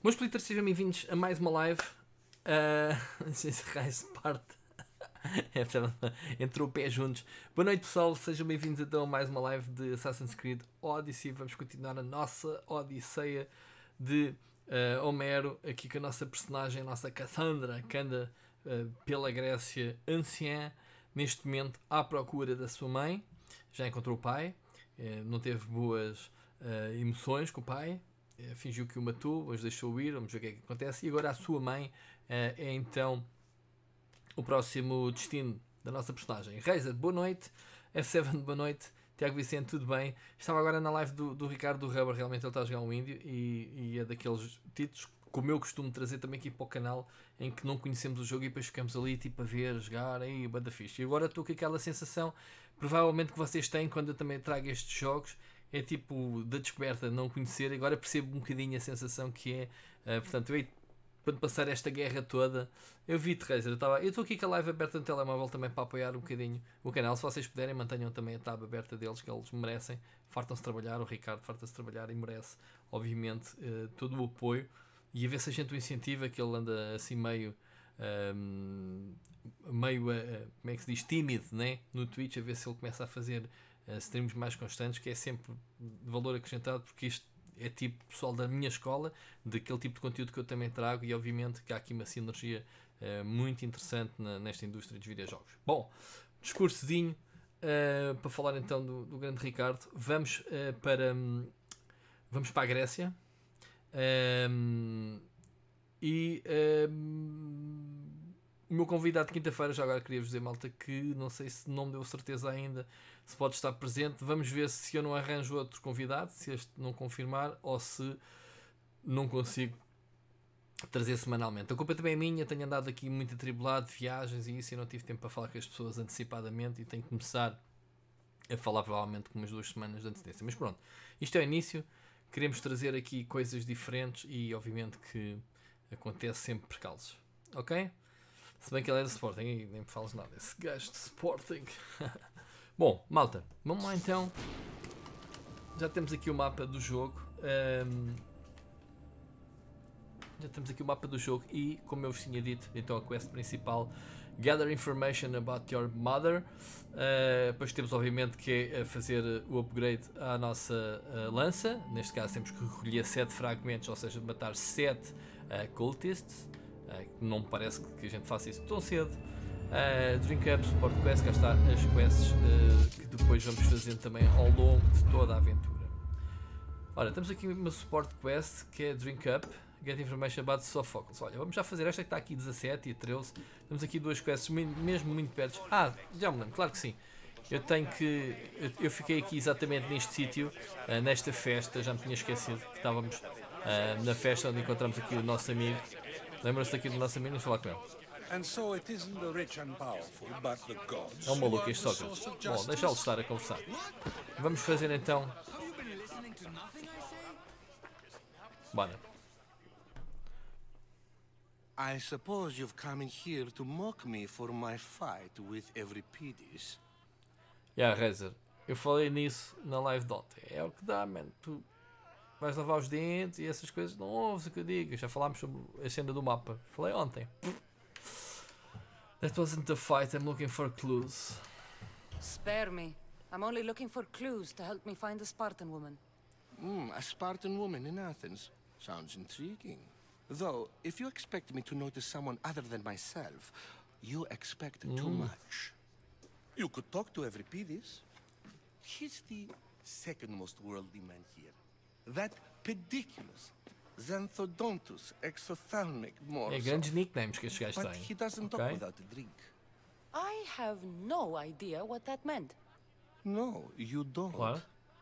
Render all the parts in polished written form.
Meus splitters, sejam bem-vindos a mais uma live. Encerrar essa parte. Entrou o pé juntos. Boa noite, pessoal. Sejam bem-vindos então a mais uma live de Assassin's Creed Odyssey. Vamos continuar a nossa odisseia de Homero, aqui com a nossa personagem, a nossa Cassandra, que anda pela Grécia anciã, neste momento à procura da sua mãe. Já encontrou o pai, não teve boas emoções com o pai. Fingiu que o matou, os deixou ir, vamos ver o que é que acontece. E agora a sua mãe é então o próximo destino da nossa personagem. Reiza, boa noite. F7, boa noite. Tiago Vicente, tudo bem? Estava agora na live do Ricardo Rubber, realmente ele está a jogar um índio e é daqueles títulos, como eu costumo trazer também aqui para o canal, em que não conhecemos o jogo e depois ficamos ali tipo a ver, jogar, aí, banda fixe. E agora estou com aquela sensação, provavelmente que vocês têm quando eu também trago estes jogos, é tipo da descoberta, não conhecer. Agora percebo um bocadinho a sensação que é. Portanto, quando passar esta guerra toda, eu vi Teresa, eu estou aqui com a live aberta no telemóvel também para apoiar um bocadinho o canal. Se vocês puderem, mantenham também a tab aberta deles, que eles merecem. Fartam-se trabalhar, o Ricardo farta-se trabalhar e merece, obviamente, todo o apoio. E a ver se a gente o incentiva, que ele anda assim meio como é que se diz, tímido, né? No Twitch, a ver se ele começa a fazer streams mais constantes, que é sempre de valor acrescentado, porque isto é tipo pessoal da minha escola, daquele tipo de conteúdo que eu também trago, e obviamente que há aqui uma sinergia muito interessante nesta indústria dos videojogos. Bom, discursozinho para falar então do grande Ricardo. Vamos para a Grécia. O meu convidado de quinta-feira, já agora queria-vos dizer, malta, que não sei se não me deu certeza ainda se pode estar presente. Vamos ver se eu não arranjo outro convidado, se este não confirmar, ou se não consigo trazer semanalmente. A culpa também é minha, tenho andado aqui muito atribulado de viagens e isso, e não tive tempo para falar com as pessoas antecipadamente, e tenho que começar a falar provavelmente com umas 2 semanas de antecedência. Mas pronto, isto é o início. Queremos trazer aqui coisas diferentes e obviamente que acontece sempre percalços. Ok? Se bem que ele é de Sporting e nem me falas nada. Esse gajo de Sporting. Bom, malta, vamos lá então. Já temos aqui o mapa do jogo. E, como eu vos tinha dito, então a quest principal: Gather information about your mother. Depois temos, obviamente, que é fazer o upgrade à nossa lança. Neste caso, temos que recolher 7 fragmentos, ou seja, matar 7 cultists. Não me parece que a gente faça isso tão cedo. Drink Up, Support Quest, cá está as quests que depois vamos fazendo também ao longo de toda a aventura. Ora, temos aqui uma Support Quest que é Drink Up, Get Information about Sophocles. Olha, vamos já fazer esta que está aqui 17 e 13. Temos aqui 2 quests mesmo muito perto. Já me lembro, claro que sim. Eu fiquei aqui exatamente neste sítio, nesta festa, já me tinha esquecido que estávamos na festa onde encontramos aqui o nosso amigo. Lembra-se daqui do nosso amigo? Vamos falar com ele. É um maluco este Sócrates. Bom, deixa-lo estar a conversar. Vamos fazer então. Bora. I suppose you've come in here to mock me for my fight with Euripides. Rezer, eu falei nisso na live de ontem. É o que dá, man. Tu vais lavar os dentes e essas coisas, não ouves o que eu digo. Já falámos sobre a cena do mapa. Falei ontem. That wasn't a fight, I'm looking for clues. Spare me. I'm only looking for clues to help me find the Spartan woman. A Spartan woman in Athens. Sounds intriguing. Though, if you expect me to notice someone other than myself, you expect too much. You could talk to Euripides. He's the second most worldly man here. That pediculus, Xanthodontus exophthalmic É grandes nicknames que estes gajos but têm. he doesn't talk without a drink. I have no idea what that meant. No, you don't. Claro.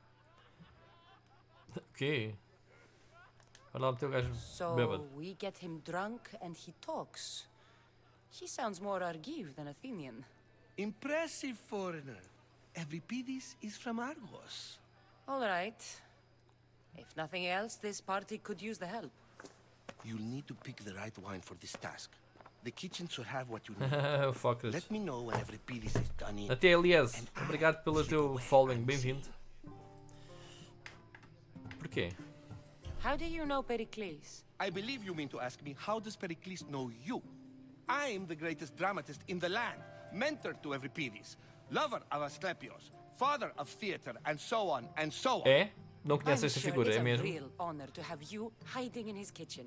Ok. Olha lá o teu gajo So bêbado. we get him drunk and he talks. He sounds more Argive than Athenian. Impressive foreigner. Euripides is from Argos. All right. If nothing else, this party could use the help. You'll need to pick the right wine for this task. The kitchen should have what you need. Focus. Let me know when Euripides is done in. Até Elias, obrigado pelo teu following, bem-vindo. Porquê? How do you know Pericles? I believe you mean to ask me, how does Pericles know you? I'm the greatest dramatist in the land, mentor to Euripides, lover of Asclepios, father of theater, and so on, and so on. É? Não I'm conheço esta sure figura, it's é a mesmo? real honor to have you hiding in his kitchen.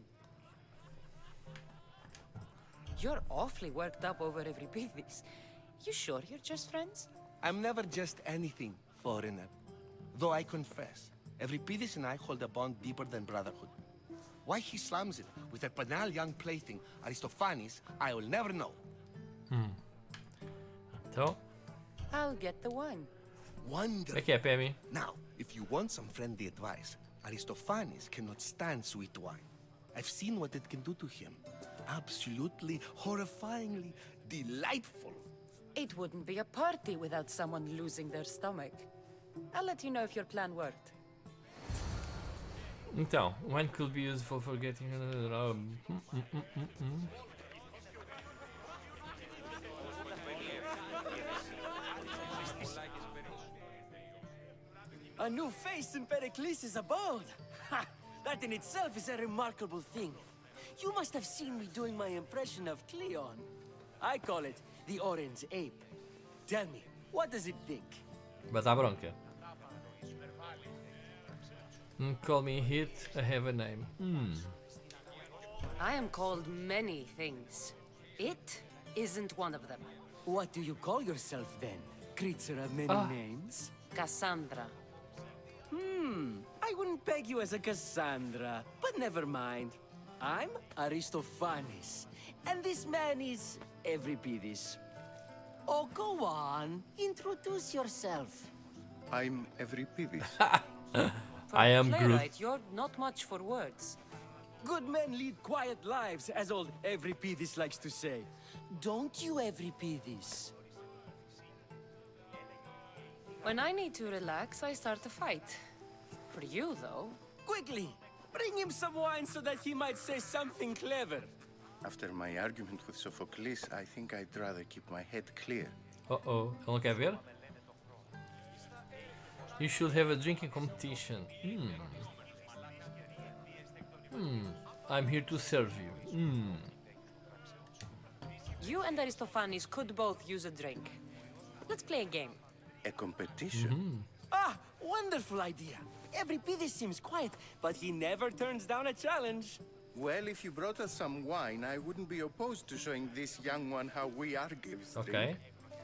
You're awfully worked up over Euripides. You sure you're just friends? I'm never just anything, foreigner. Though I confess, Euripides and I hold a bond deeper than brotherhood. Why he slams it with a banal young plaything, Aristophanes, I will never know. Então, I'll get the wine. como Wonderful. é que é, Pemi? Now, if you want some friendly advice, Aristophanes cannot stand sweet wine. I've seen what it can do to him. Absolutely, horrifyingly delightful. It wouldn't be a party without someone losing their stomach. I'll let you know if your plan worked. Então, wine could be useful for getting... A new face in Pericles' abode! Ha! That in itself is a remarkable thing. You must have seen me doing my impression of Cleon. I call it the Orange Ape. Tell me, what does it think? Bata a bronca. Call me Hit, I have a name. I am called many things. It isn't one of them. What do you call yourself then? Creature of many names? Cassandra. I wouldn't peg you as a Cassandra, but never mind. I'm Aristophanes, and this man is Euripides. Oh, go on. Introduce yourself. I'm Euripides. For I a am Groot. playwright, you're not much for words. Good men lead quiet lives, as old Euripides likes to say. Don't you, Euripides? When I need to relax, I start a fight. For you, though, Quickly, bring him some wine so that he might say something clever. After my argument with Sophocles, I think I'd rather keep my head clear. Oh, ele não quer ver? You should have a drinking competition. I'm here to serve you. you and Aristophanes could both use a drink. Let's play a game. A competition? Ah, wonderful idea. Euripides seems quiet, but he never turns down a challenge. Well, if you brought us some wine, I wouldn't be opposed to showing this young one how we Argives Ok. drink.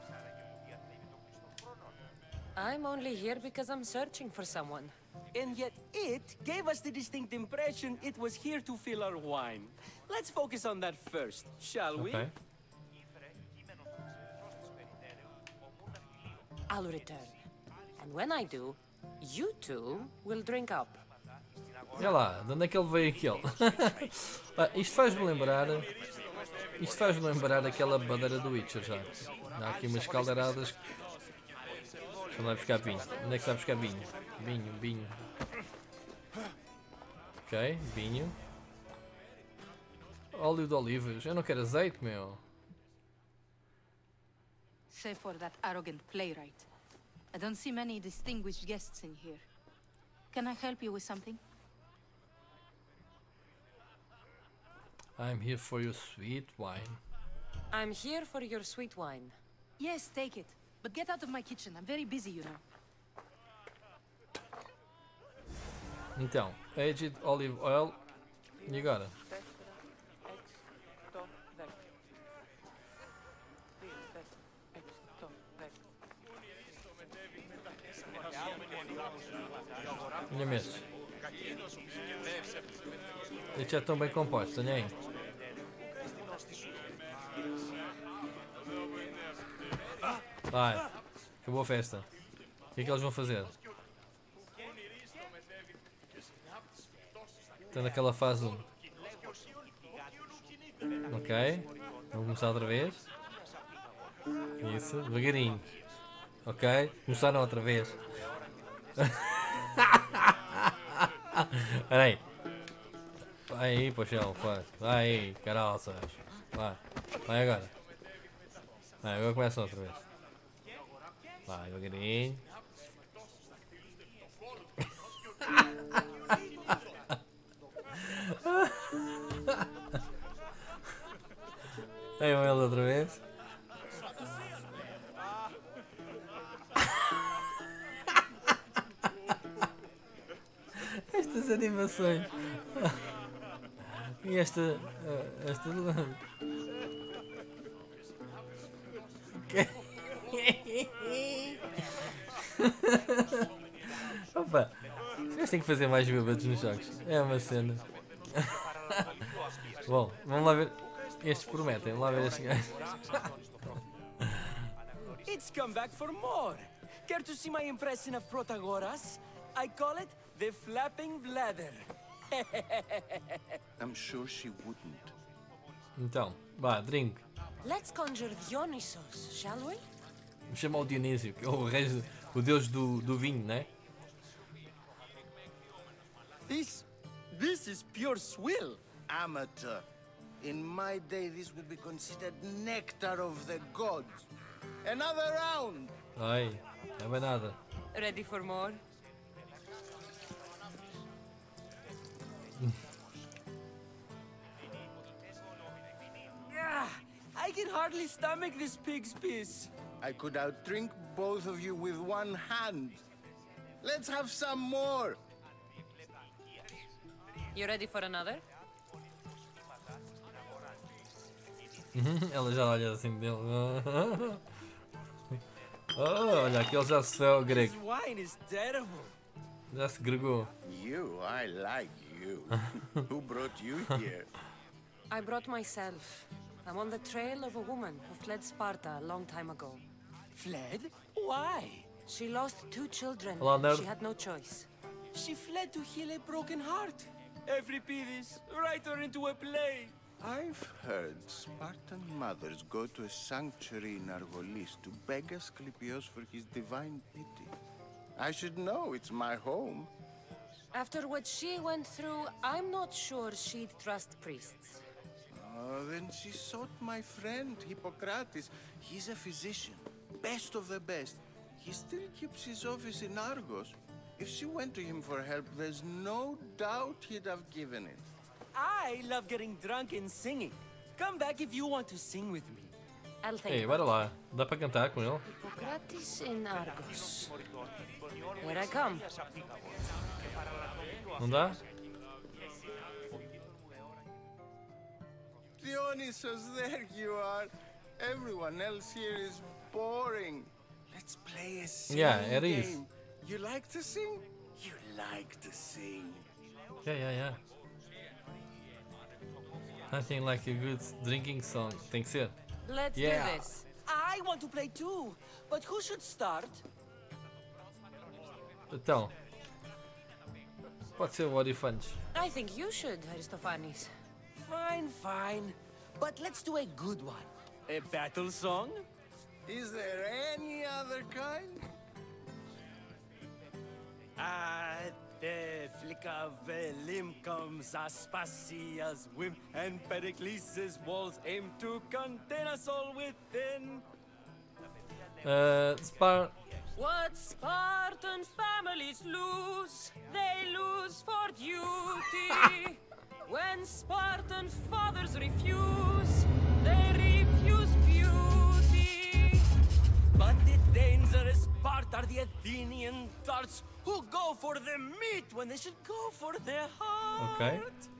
I'm only here because I'm searching for someone. And yet it gave us the distinct impression it was here to fill our wine. Let's focus on that first, shall we? Ok. I'll return. And when I do, you two will drink up. Olha lá, de onde é que ele veio aquele? Ah, isto faz-me lembrar. Isto faz-me lembrar aquela bandeira do Witcher já. Há aqui umas caldeiradas. Deixa-me lá buscar vinho. Onde é que está a buscar vinho? Vinho. Ok, vinho. Óleo de olivas. Eu não quero azeite, meu. Save for that arrogant playwright. I don't see many distinguished guests in here. Can I help you with something? I'm here for your sweet wine. I'm here for your sweet wine. Yes, take it. But get out of my kitchen. I'm very busy, you know. Então, aged olive oil. E agora? Olha mesmo. Estes já estão bem compostos, olha aí. Vai, acabou a festa. O que é que eles vão fazer? Estão naquela fase 1. Ok, vamos começar outra vez. Isso, devagarinho. Ok, começaram outra vez. Espera aí. Vai aí, Pochão, vai aí, caralças. Vai agora. Vai, agora começa outra vez. Vai, devagarinho. Aí vão eles outra vez. Estas animações. E esta. Opa, vocês têm que fazer mais bêbados nos jogos. É uma cena. Bom, vamos lá ver. Estes prometem, vamos lá ver estes gajos. It's come back for more. Care to see my impression of Protagoras? I call it the flapping bladder. I'm sure she wouldn't. Então, vá, drink. Let's conjure Dionysos, shall we? Vamos chamar o Dionísio, que é o rei, o deus do vinho, né? This is pure swill. Amateur. In my day, this would be considered nectar of the gods. Another round. Ai, não é nada. Ready for more? Yeah, I can hardly stomach this pig's piss. I could outdrink both of you with one hand. Let's have some more. You ready for another? Ela já olha assim dele. Olha, aqui ele já se foi ao This grego. wine is terrible. Já se gregou. You, I like you. Who brought you here? I brought myself. I'm on the trail of a woman who fled Sparta a long time ago. Fled? Why? She lost 2 children. Hello, nerd. She had no choice. She fled to heal a broken heart. Every this, write her into a play. I've heard Spartan mothers go to a sanctuary in Argolis to beg Asclepios for his divine pity. I should know, it's my home. After what she went through, I'm not sure she'd trust priests. Oh, then she sought my friend, Hippocrates. He's a physician, best of the best. He still keeps his office in Argos. If she went to him for help, there's no doubt he'd have given it. I love getting drunk and singing. Come back if you want to sing with me. I'll think Ei, about bora lá. Dá para cantar com ele? Hippocrates in Argos. Here I come. Não dá? Dionysus, there you are. Everyone else here is boring. Let's play a singing era isso. game. You like to sing? You like to sing. Yeah. Nothing like a good drinking song. Tem que ser. Let's Yeah. do this. I want to play too, but who should start? Então. Pode ser o Orifantes. I think you should, Aristophanes. Fine. But let's do a good one. A battle song? Is there any other kind? At the flick of a limb comes Aspasia's whim, and Pericles' walls aim to contain us all within. What Spartan families lose, they lose for duty. When Spartan fathers refuse, they refuse beauty. But the dangerous part are the Athenian tarts who go for the meat when they should go for their heart. Ok.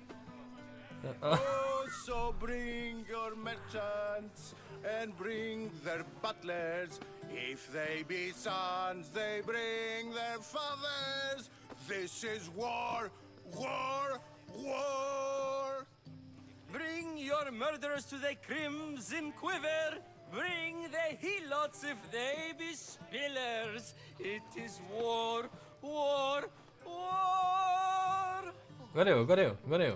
Oh, so bring your merchants and bring their butlers. If they be sons, they bring their fathers. This is war, war, war. Bring your murderers to the crimson quiver. Bring the helots if they be spillers. It is war, war, war. Agora eu.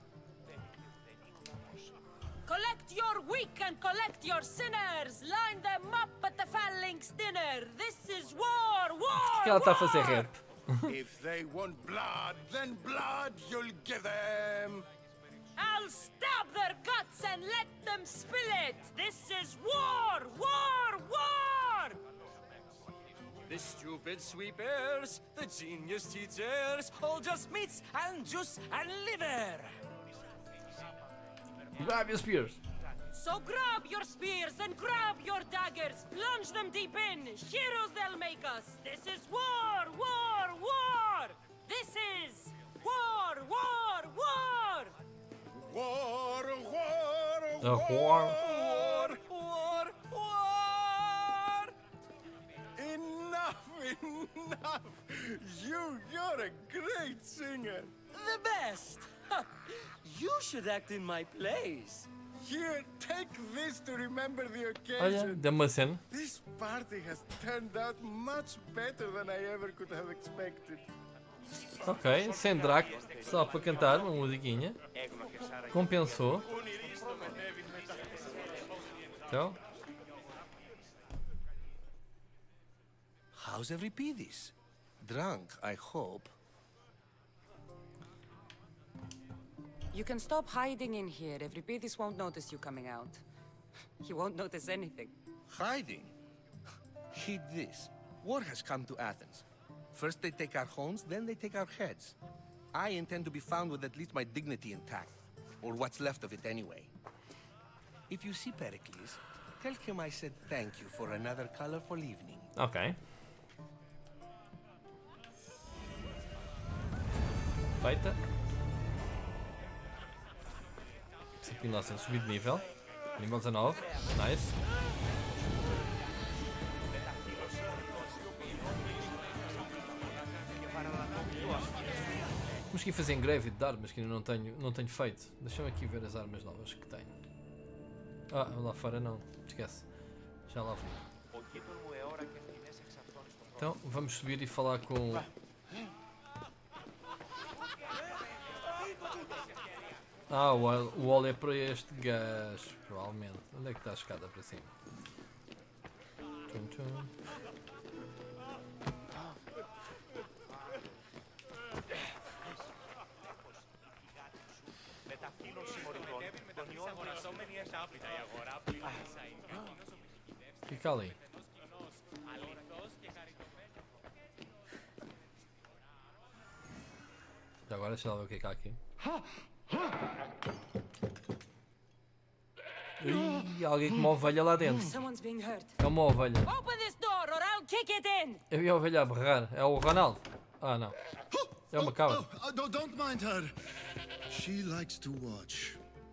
Collect your weak and collect your sinners. Line them up at the phalanx dinner. This is war, war, Que ela está a war. fazer rap. If they want blood, then blood you'll give them. I'll stab their guts and let them spill it. This is war, war, war. The stupid sweepers, the genius teachers, all just meats and juice and liver. Grab your spears. So grab your spears and grab your daggers. Plunge them deep in. Heroes they'll make us. This is war, war, war. This is war, war, war. War, war, A war. war, war, war. Enough, enough. You're a great singer. The best! You should act in my plays. Here, take this to remember the Olha, occasion. deu uma cena. This party has turned out much better than I ever could have expected. Ok, sem Draco, só para cantar uma musiquinha. Compensou. Então, How's Euripides? Drunk, I hope. You can stop hiding in here. Euripides won't notice you coming out. He won't notice anything. Hiding? Heed this. War has come to Athens. First they take our homes, then they take our heads. I intend to be found with at least my dignity intact. Or what's left of it anyway. If you see Pericles, tell him I said thank you for another colorful evening. ok. Feita. Aqui nós temos subido de nível. Nível 19. Nice. Vamos aqui fazer engrave de armas que ainda não tenho feito. Deixa-me aqui ver as armas novas que tenho. Ah, lá fora não. Esquece. Já lá vou. Então vamos subir e falar com... Ah, o wall é para este gajo, provavelmente. Onde é que está a escada para cima? Tchum, tchum. Fica ali. E agora deixa lá ver o que é que há aqui. Ih, alguém com uma ovelha lá dentro. Someone's being hurt. É uma ovelha. Open this door or I'll kick it in. Eu vi a ovelha a berrar. É o Ronaldo? Ah, não. É uma cabra. Don't mind her. She likes to watch.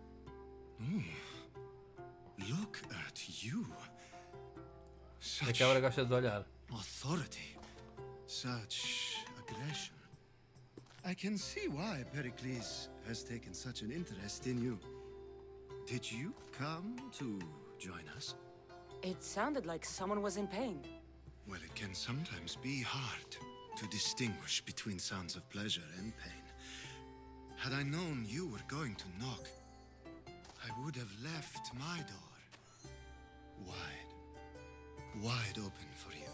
Look at you. A Such cabra gosta de olhar. authority. Such aggression. I can see why Pericles has taken such an interest in you. Did you come to join us? It sounded like someone was in pain. Well, it can sometimes be hard to distinguish between sounds of pleasure and pain. Had I known you were going to knock, I would have left my door wide open for you.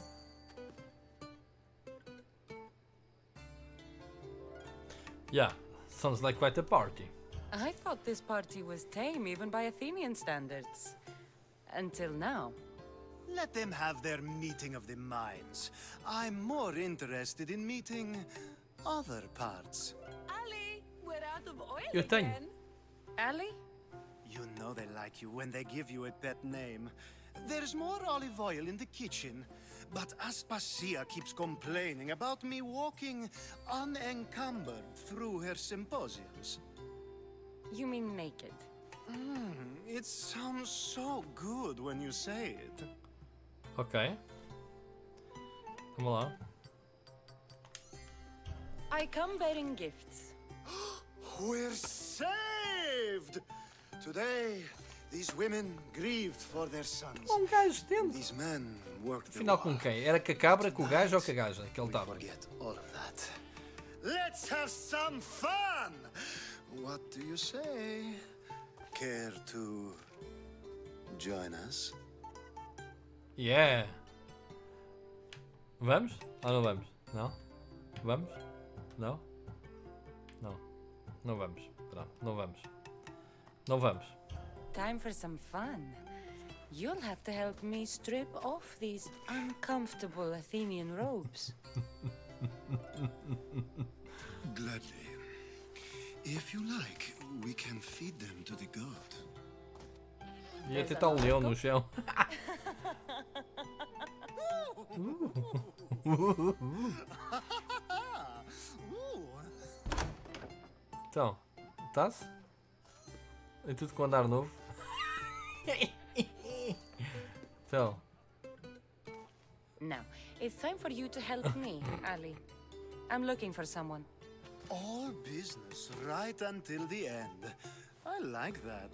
Yeah, sounds like quite a party. I thought this party was tame even by Athenian standards. Until now. Let them have their meeting of the minds. I'm more interested in meeting other parts. Ali, we're out of oil Eu tenho. again. Ali? You know they like you when they give you a pet name. There's more olive oil in the kitchen, but Aspasia keeps complaining about me walking unencumbered through her symposiums. You mean naked? It sounds so good when you say it. Ok. Vamos lá. I come bearing gifts. We're saved! Today, these women grieved for their sons. Gajo dentro. These men worked the Afinal com war. quem? Era com a cabra, com o gajo ou com a gaja que ele We estava? forget all of that. Let's have some fun! What do you say? Care to join us? Yeah. Vamos? Ou não vamos? Não? Vamos? Não? Não. Não vamos. Pronto, não vamos. Não vamos. Time for some fun. You'll have to help me strip off these uncomfortable Athenian robes. Gladly. If you like, we can feed them to the god. E There's até a tá um lot leão of no chão. Então, está-se? É tudo com andar novo. Então, Now, it's time for you to help me, Ali. I'm looking for someone. All business right until the end. I like that.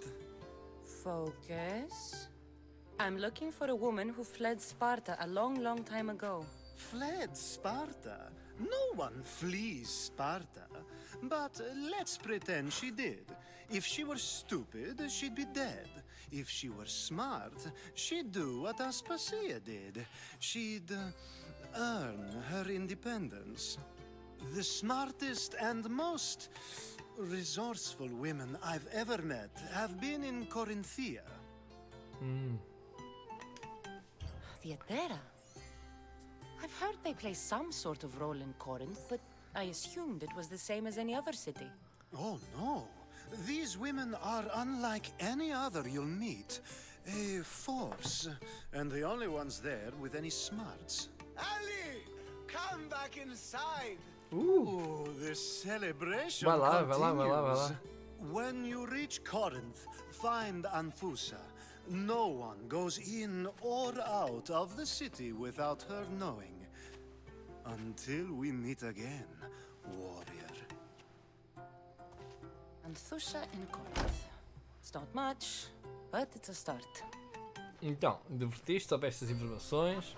Focus. I'm looking for a woman who fled Sparta a long, long time ago. Fled Sparta? No one flees Sparta. But let's pretend she did. If she were stupid, she'd be dead. If she were smart, she'd do what Aspasia did. She'd earn her independence. The smartest and most resourceful women I've ever met have been in Corinthia. Theatera. I've heard they play some sort of role in Corinth, but I assumed it was the same as any other city. Oh, no. These women are unlike any other you'll meet. A force, and the only ones there with any smarts. Ali, come back inside. Ooh, the celebration Vai lá, continues. vai lá, vai lá, vai lá. When you reach Corinth, find Anfusa. No one goes in or out of the city without her knowing. Until we meet again, warrior. Anthusha in Corinth. It's not much, but it's a start. Então, divertiste, soubeste estas informações.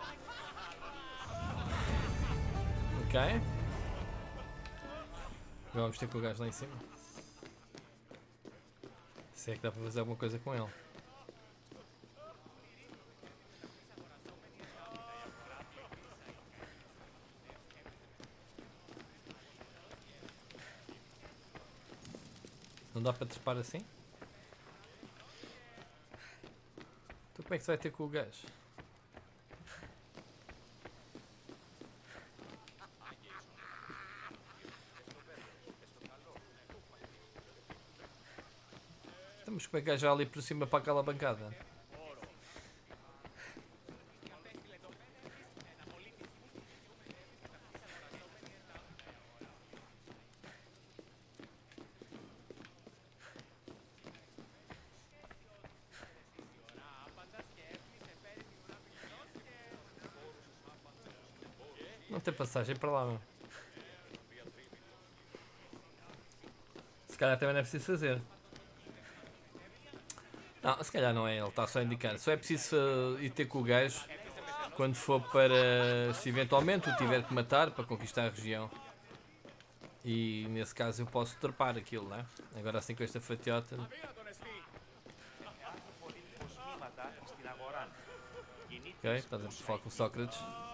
Ok. Agora vamos ter com o gajo lá em cima. Se é que dá para fazer alguma coisa com ele. Não dá para trepar assim? Então como é que se vai ter com o gajo? Estamos como é que o gajo vai ali por cima para aquela bancada? Não tem passagem para lá, meu. Se calhar também não é preciso fazer. Não, se calhar não é, ele está só a indicar. Só é preciso ir ter com o gajo quando for para, se eventualmente o tiver que matar para conquistar a região. E nesse caso eu posso trepar aquilo, né? Agora assim com esta fatiota. Ok, estás a falar com o Sócrates.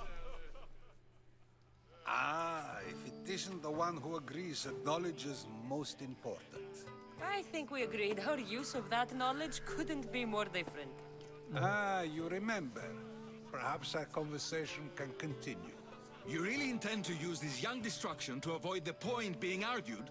Ah, if it isn't the one who agrees that knowledge is most important. I think we agreed our use of that knowledge couldn't be more different. Ah, you remember. Perhaps our conversation can continue. You really intend to use this young destruction to avoid the point being argued?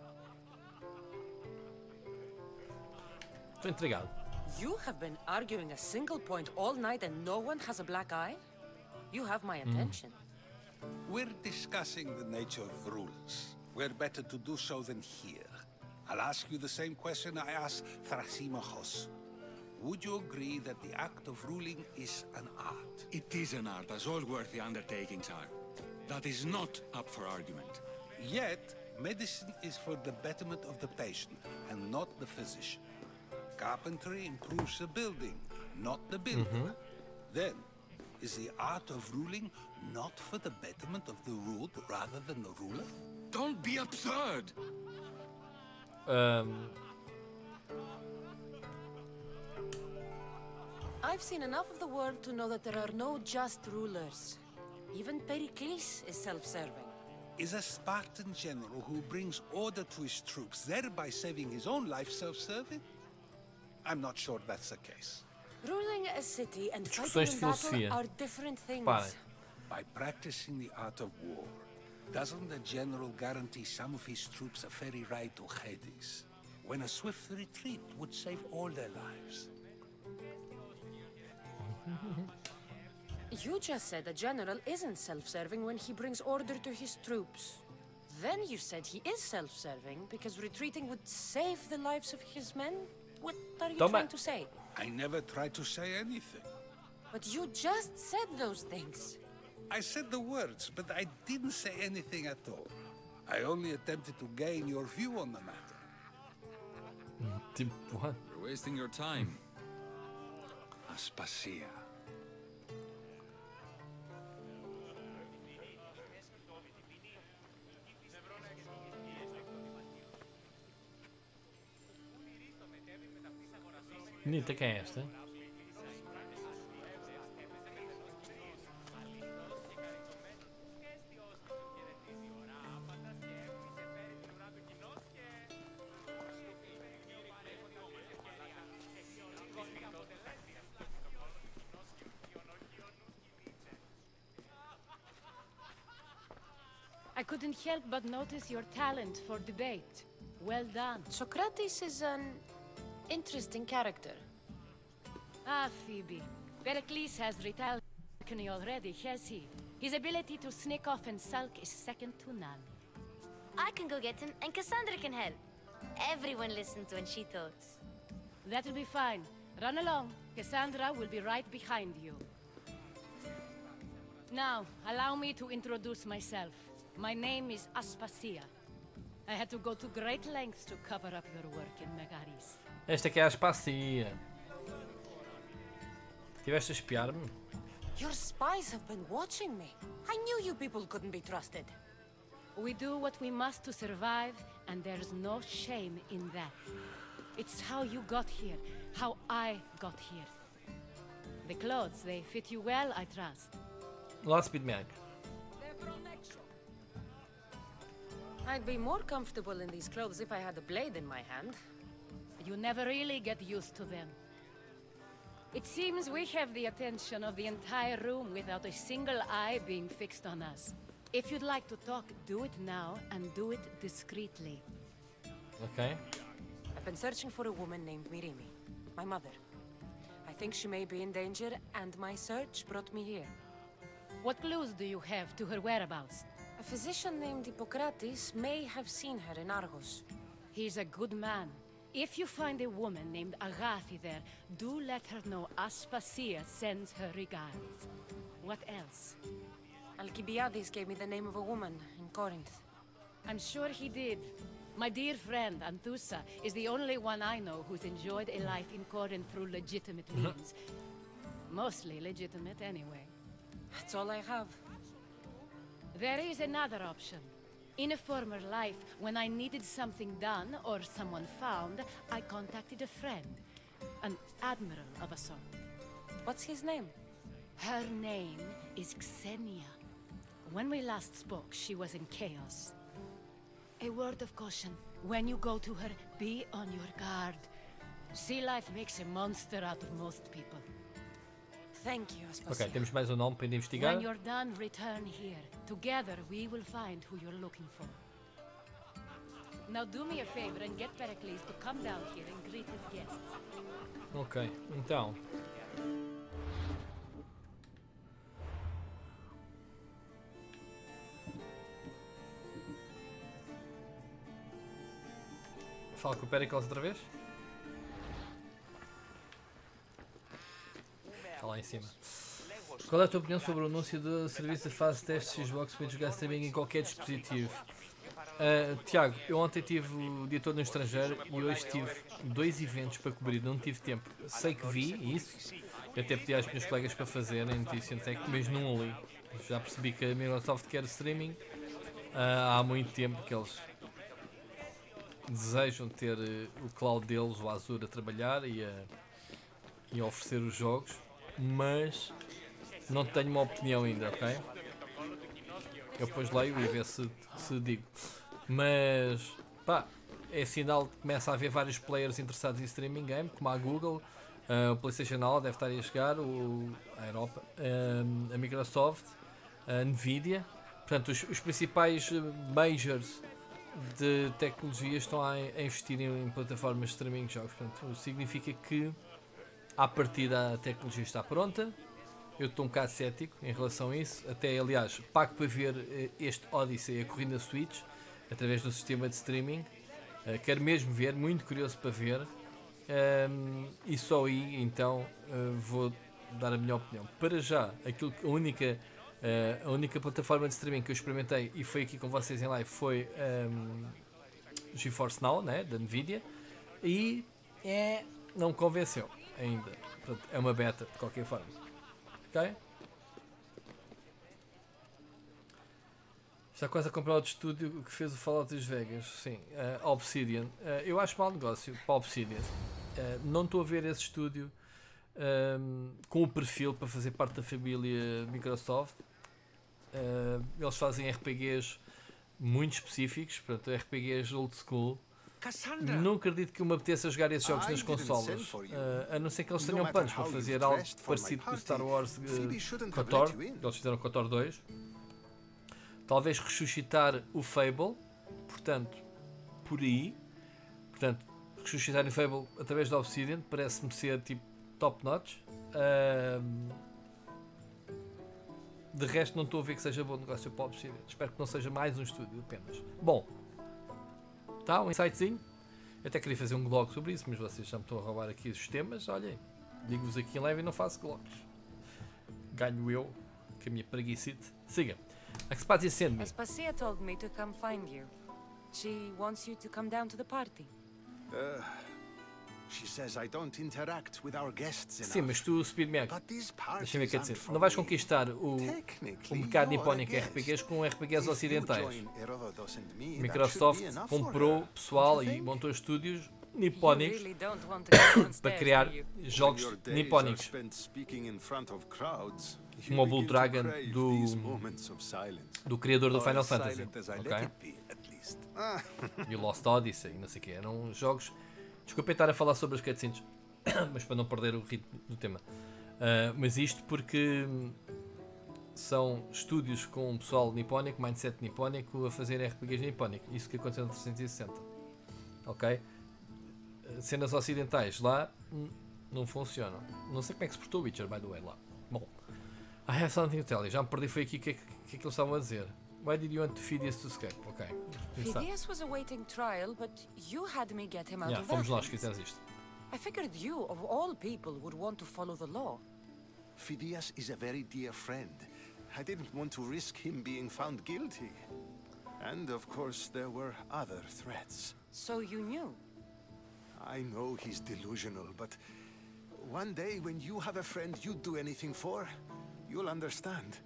Estou intrigado. You have been arguing a single point all night and no one has a black eye? You have my attention. We're discussing the nature of rules. Where better to do so than here? I'll ask you the same question I asked Thrasymachos. Would you agree that the act of ruling is an art? It is an art, as all worthy undertakings are. That is not up for argument. Yet, medicine is for the betterment of the patient, and not the physician. Carpentry improves the building, not the builder. Then, is the art of ruling not for the betterment of the ruled rather than the ruler? Don't be absurd! I've seen enough of the world to know that there are no just rulers. Even Pericles is self-serving. Is a Spartan general who brings order to his troops, thereby saving his own life, self-serving? I'm not sure that's the case. Ruling a city and Discussões fighting de in battle filosofia. are different things. Parem. By practicing the art of war, doesn't the general guarantee some of his troops a ferry ride to Hades, when a swift retreat would save all their lives? You just said a general isn't self-serving when he brings order to his troops. Then you said he is self-serving because retreating would save the lives of his men? What are you trying to say? I never tried to say anything. But you just said those things. I said the words, but I didn't say anything at all. I only attempted to gain your view on the matter. What? You're wasting your time. Aspasia. Bonita, quem é esta? I couldn't help but notice your talent for debate. Well done. Socrates is an interesting character. Ah, Phoebe. Pericles has retired already, has he? His ability to sneak off and sulk is second to none. I can go get him, and Cassandra can help. Everyone listens when she talks. That'll be fine. Run along. Cassandra will be right behind you. Now, allow me to introduce myself. My name is Aspasia. I had to go to great lengths to cover up your work in Megaris. Esta aqui é a Aspasia. Tiveste a espiar-me? Your spies have been watching me. I knew you people couldn't be trusted. We do what we must to survive, and there's no shame in that. It's how you got here, how I got here. The clothes, they fit you well, I trust. Lá, Speedmag. I'd be more comfortable in these clothes if I had a blade in my hand. You never really get used to them. It seems we have the attention of the entire room without a single eye being fixed on us. If you'd like to talk, do it now, and do it discreetly. Okay. I've been searching for a woman named Mirimi, my mother. I think she may be in danger, and my search brought me here. What clues do you have to her whereabouts? A physician named Hippocrates may have seen her in Argos. He's a good man. If you find a woman named Agathi there, do let her know Aspasia sends her regards. What else? Alcibiades gave me the name of a woman in Corinth. I'm sure he did. My dear friend, Anthusa, is the only one I know who's enjoyed a life in Corinth through legitimate means. Mostly legitimate, anyway. That's all I have. There is another option. In a former life, when I needed something done or someone found, I contacted a friend. An admiral of a sort. What's his name? Her name is Xenia. When we last spoke, she was in chaos. A word of caution. When you go to her, be on your guard. Sea life makes a monster out of most people. Thank you, Aspasia. Ok, temos mais um nome para investigar. When you're done, return here. Together, we will find who you're looking for. Now do me a favor and get Pericles to come down here and greet his guests. Ok, então. Fala com o Pericles outra vez. Está lá em cima. Qual é a tua opinião sobre o anúncio do serviço de fase de teste Xbox para jogar streaming em qualquer dispositivo? Tiago, eu ontem tive o dia todo no estrangeiro e hoje tive 2 eventos para cobrir, não tive tempo. Sei que vi isso, eu até pedi aos meus colegas para fazerem Notícia Tech, mas não li. Já percebi que a Microsoft quer streaming há muito tempo, que eles desejam ter o cloud deles, o Azure, a trabalhar e a oferecer os jogos, mas não tenho uma opinião ainda, ok? Eu depois leio e ver se digo. Mas, pá, é sinal que começa a haver vários players interessados em streaming game, como a Google, o PlayStation Now deve estar aí a chegar, a Europa, a Microsoft, a Nvidia. Portanto, os principais majors de tecnologia estão a investir em plataformas de streaming de jogos. Portanto, significa que, à partida, a tecnologia está pronta eu estou um bocado cético em relação a isso. Até, aliás, pago para ver este Odyssey a correr na Switch, através do sistema de streaming. Quero mesmo ver, muito curioso para ver. E só aí, então, vou dar a minha opinião. Para já, a única plataforma de streaming que eu experimentei, e foi aqui com vocês em live, foi GeForce Now, né, da Nvidia, e não me convenceu ainda. Portanto, é uma beta de qualquer forma. Ok? Está quase a comprar outro estúdio que fez o Fallout das Vegas. Sim, a Obsidian. Eu acho mau negócio para a Obsidian. Não estou a ver esse estúdio com o perfil para fazer parte da família Microsoft. Eles fazem RPGs muito específicos, portanto, RPGs old school. Cassandra. Não acredito que me apeteça jogar esses jogos nas consolas, a não ser que eles tenham planos para fazer algo parecido com o Star Wars KOTOR. Eles fizeram KOTOR 2. Talvez ressuscitar o Fable, portanto, por aí. Portanto, ressuscitar o Fable através da Obsidian parece-me ser tipo top notch. De resto, não estou a ver que seja bom negócio para a Obsidian. Espero que não seja mais um estúdio apenas. Bom, tá, um insightzinho. Eu até queria fazer um blog sobre isso, mas vocês já me estão a roubar aqui os temas. Olhem, digo-vos aqui em live e não faço blogs. Ganho eu, que a minha preguicite. Siga. Aspasia send me. Aspasia told me to come find you. She wants you to come down to the party. She says I don't interact with our guests enough. Sim, mas tu, Speedman, deixa-me ver o que é dizer. Não vais conquistar o mercado nipónico RPGs com RPGs ocidentais. Microsoft comprou pessoal e montou estúdios nipónicos para criar jogos nipónicos. Como o Blue Dragon do criador do Final Fantasy. Okay? E o Lost Odyssey e não sei o que. Eram jogos. Desculpem estar a falar sobre as cutscenes, mas para não perder o ritmo do tema. Mas isto porque são estúdios com pessoal nipónico, mindset nipónico, a fazer RPGs nipónico. Isso que aconteceu no 360. Ok? Cenas ocidentais lá não funcionam. Não sei como é que se portou o Witcher, by the way, lá. Bom, I have something to tell you. Já me perdi, foi aqui que eles estavam a dizer. Why did you want Phidias to escape? Ok. Phidias was awaiting trial, but you had me get him out of fomos nós que fizemos isto. I figured you, of all people, would want to follow the law. Phidias is a very dear friend. I didn't want to risk him being found guilty. And of course there were other threats. So you knew? I know he's delusional, but one day when you have a friend you'd do anything for, you'll understand.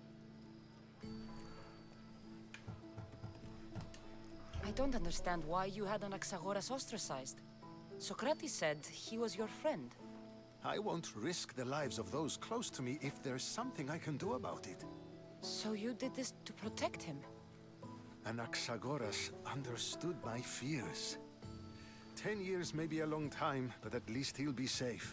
I don't understand why you had Anaxagoras ostracized. Socrates said he was your friend. I won't risk the lives of those close to me if there's something I can do about it. So you did this to protect him? Anaxagoras understood my fears. 10 years may be a long time, but at least he'll be safe.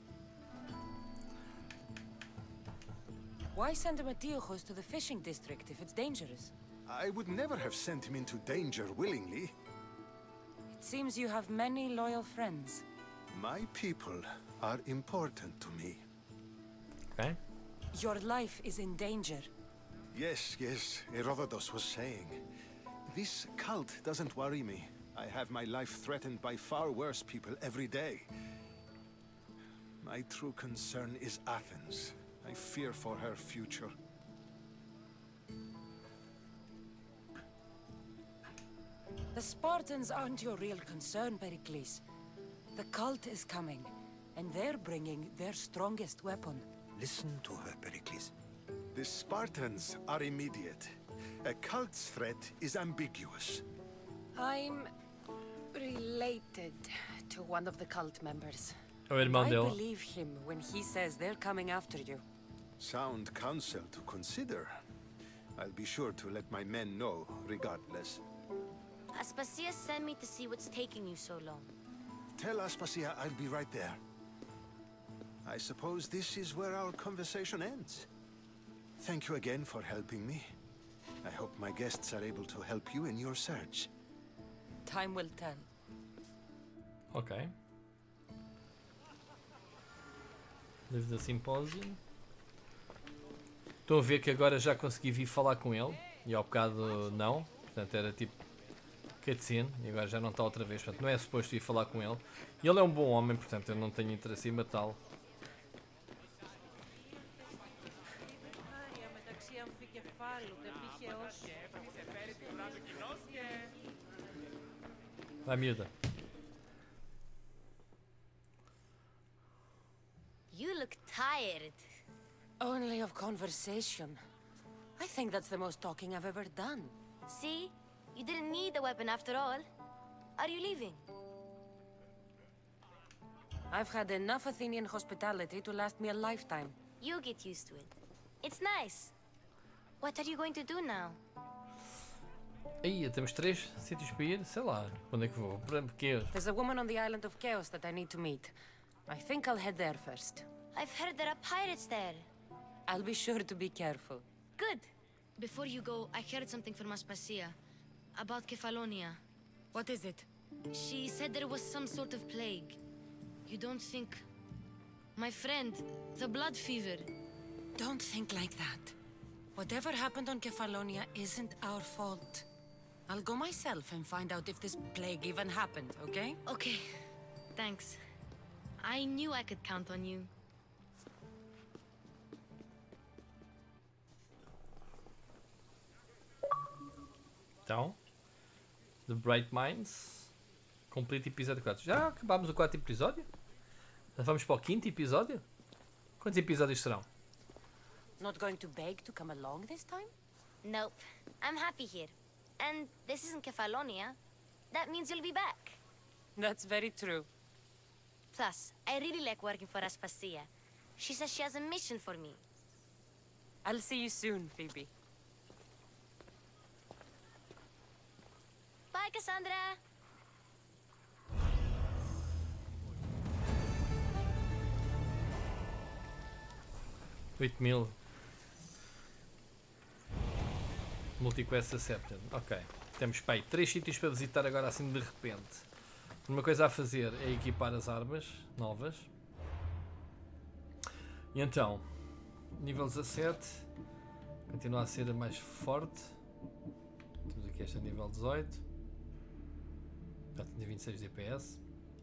Why send Metiochos to the fishing district if it's dangerous? I would never have sent him into danger willingly. It seems you have many loyal friends. My people are important to me. Okay. Your life is in danger. Yes, Herodotus was saying. This cult doesn't worry me. I have my life threatened by far worse people every day. My true concern is Athens. I fear for her future. The Spartans aren't your real concern, Pericles. The cult is coming, and they're bringing their strongest weapon. Listen to her, Pericles. The Spartans are immediate. A cult's threat is ambiguous. I'm related to one of the cult members. I believe him when he says they're coming after you. Sound counsel to consider. I'll be sure to let my men know, regardless. Aspasia sent me to see what's taking you so long. Tell Aspasia I'll be right there. I suppose this is where our conversation ends. Thank you again for helping me. I hope my guests are able to help you in your search. Time will tell. Ok. Live the Symposium. Estão a ver que agora já consegui vir falar com ele. E ao bocado não. Portanto era tipo cutscene. E agora já não está outra vez. Portanto não é suposto ir falar com ele. E ele é um bom homem. Portanto eu não tenho interesse em matá-lo. Vai, miúda. You look tired. Only of conversation. I think that's the most talking I've ever done. See? You didn't need a weapon after all. Are you leaving? I've had enough Athenian hospitality to last me a lifetime. You get used to it. It's nice. What are you going to do now? Aí, temos 3 sítios para ir. Sei lá. Onde é que vou? Para quê? There's a woman on the island of Chaos that I need to meet. I think I'll head there first. I've heard there are pirates there. I'll be sure to be careful. Good. Before you go, I heard something from Aspasia. About Kefalonia. What is it? She said there was some sort of plague. You don't think... My friend, the blood fever. Don't think like that. Whatever happened on Kefalonia isn't our fault. I'll go myself and find out if this plague even happened, okay? Okay. Thanks. I knew I could count on you. Então, The Bright Minds, complete episódio 4. Já acabámos o 4º episódio? Já vamos para o 5º episódio? Quantos episódios serão? Not going to beg to come along this time? Nope. I'm happy here. And this isn't Kefalonia. That means you'll be back. That's very true. Plus, I really like working for Aspasia. She says she has a mission for me. I'll see you soon, Phoebe. Bye, Cassandra! 8.000. Multiquest accepted. Ok. Temos, pai, 3 sítios para visitar agora assim de repente. Uma coisa a fazer é equipar as armas novas. E então, nível 17. Continua a ser mais forte. Temos aqui esta nível 18. Já tem 26 DPS.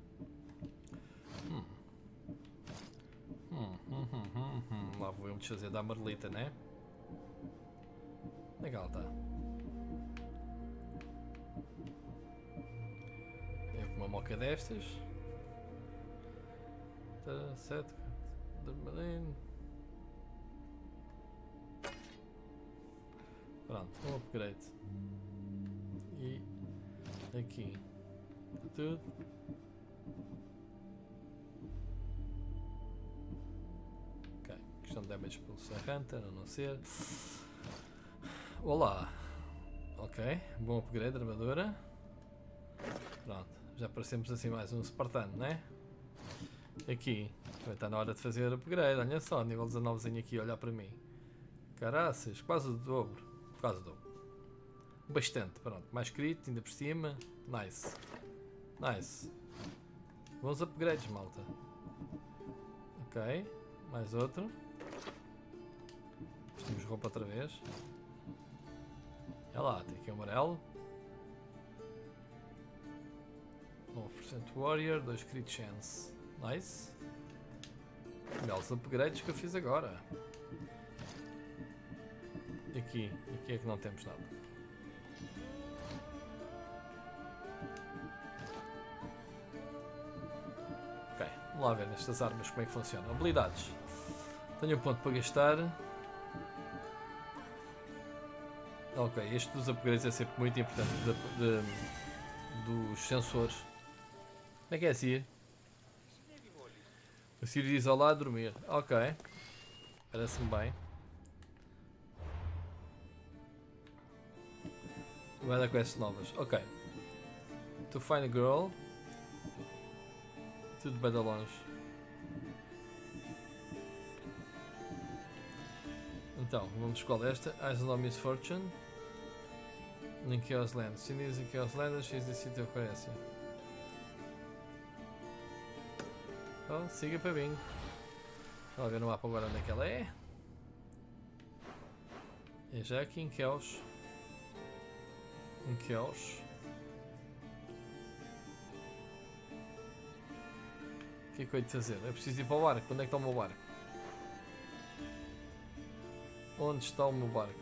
Lá vou eu me desfazer da Marlita, né? Legal, tá. Eu com uma moca destas. 7 de Marine. Pronto, um upgrade. E aqui tudo. Ok, questão de damage pelo Hunter, a não ser. Olá. Ok, bom upgrade, armadura. Pronto, já parecemos assim mais um Spartano, né? Aqui, vai estar na hora de fazer upgrade. Olha só, nível 19 aqui, olhar para mim. Caraças, quase o dobro. Quase o dobro. Bastante, pronto. Mais crit, ainda por cima. Nice. Nice. Bons upgrades, malta. Ok, mais outro. Vestimos roupa outra vez. Olha lá, tem aqui o amarelo. 9% Warrior, 2 crit chance. Nice. Belos upgrades que eu fiz agora. Aqui é que não temos nada. Ok, vamos lá ver nestas armas como é que funciona. Habilidades. Tenho um ponto para gastar. Ok, este dos upgrades é sempre muito importante. Dos sensores. Como é que é assim? A Siri diz olá, dormir. Ok. Parece-me bem. Vai dar quests novas. Ok. To find a girl. Tudo bem de longe. Então, vamos qual é esta? Eyes on Misfortune. In Chaos Land. She lives in Chaos Land and she's the city of Parecia. Oh, siga para mim. Vamos ver no mapa agora onde é que ela é. É já aqui em Kells. Em Kells. O que é que eu hei de fazer? É preciso ir para o barco. Onde é que está o meu barco? Onde está o meu barco?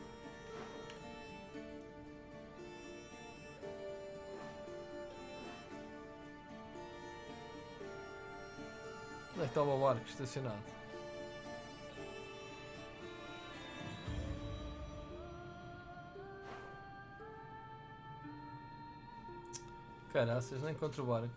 Onde é que está o meu barco estacionado? Caraças, não encontro o barco.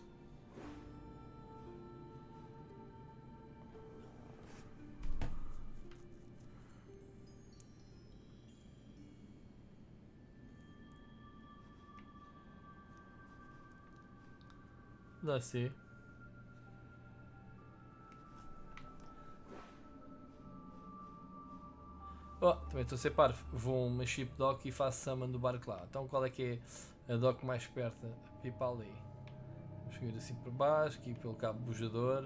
Dá sim. Oh, também estou a ser parvo. Vou a uma ship dock e faço summon do barco lá. Então qual é que é a dock mais perto? Pipa ali. Vamos subir assim por baixo, aqui pelo cabo bujador.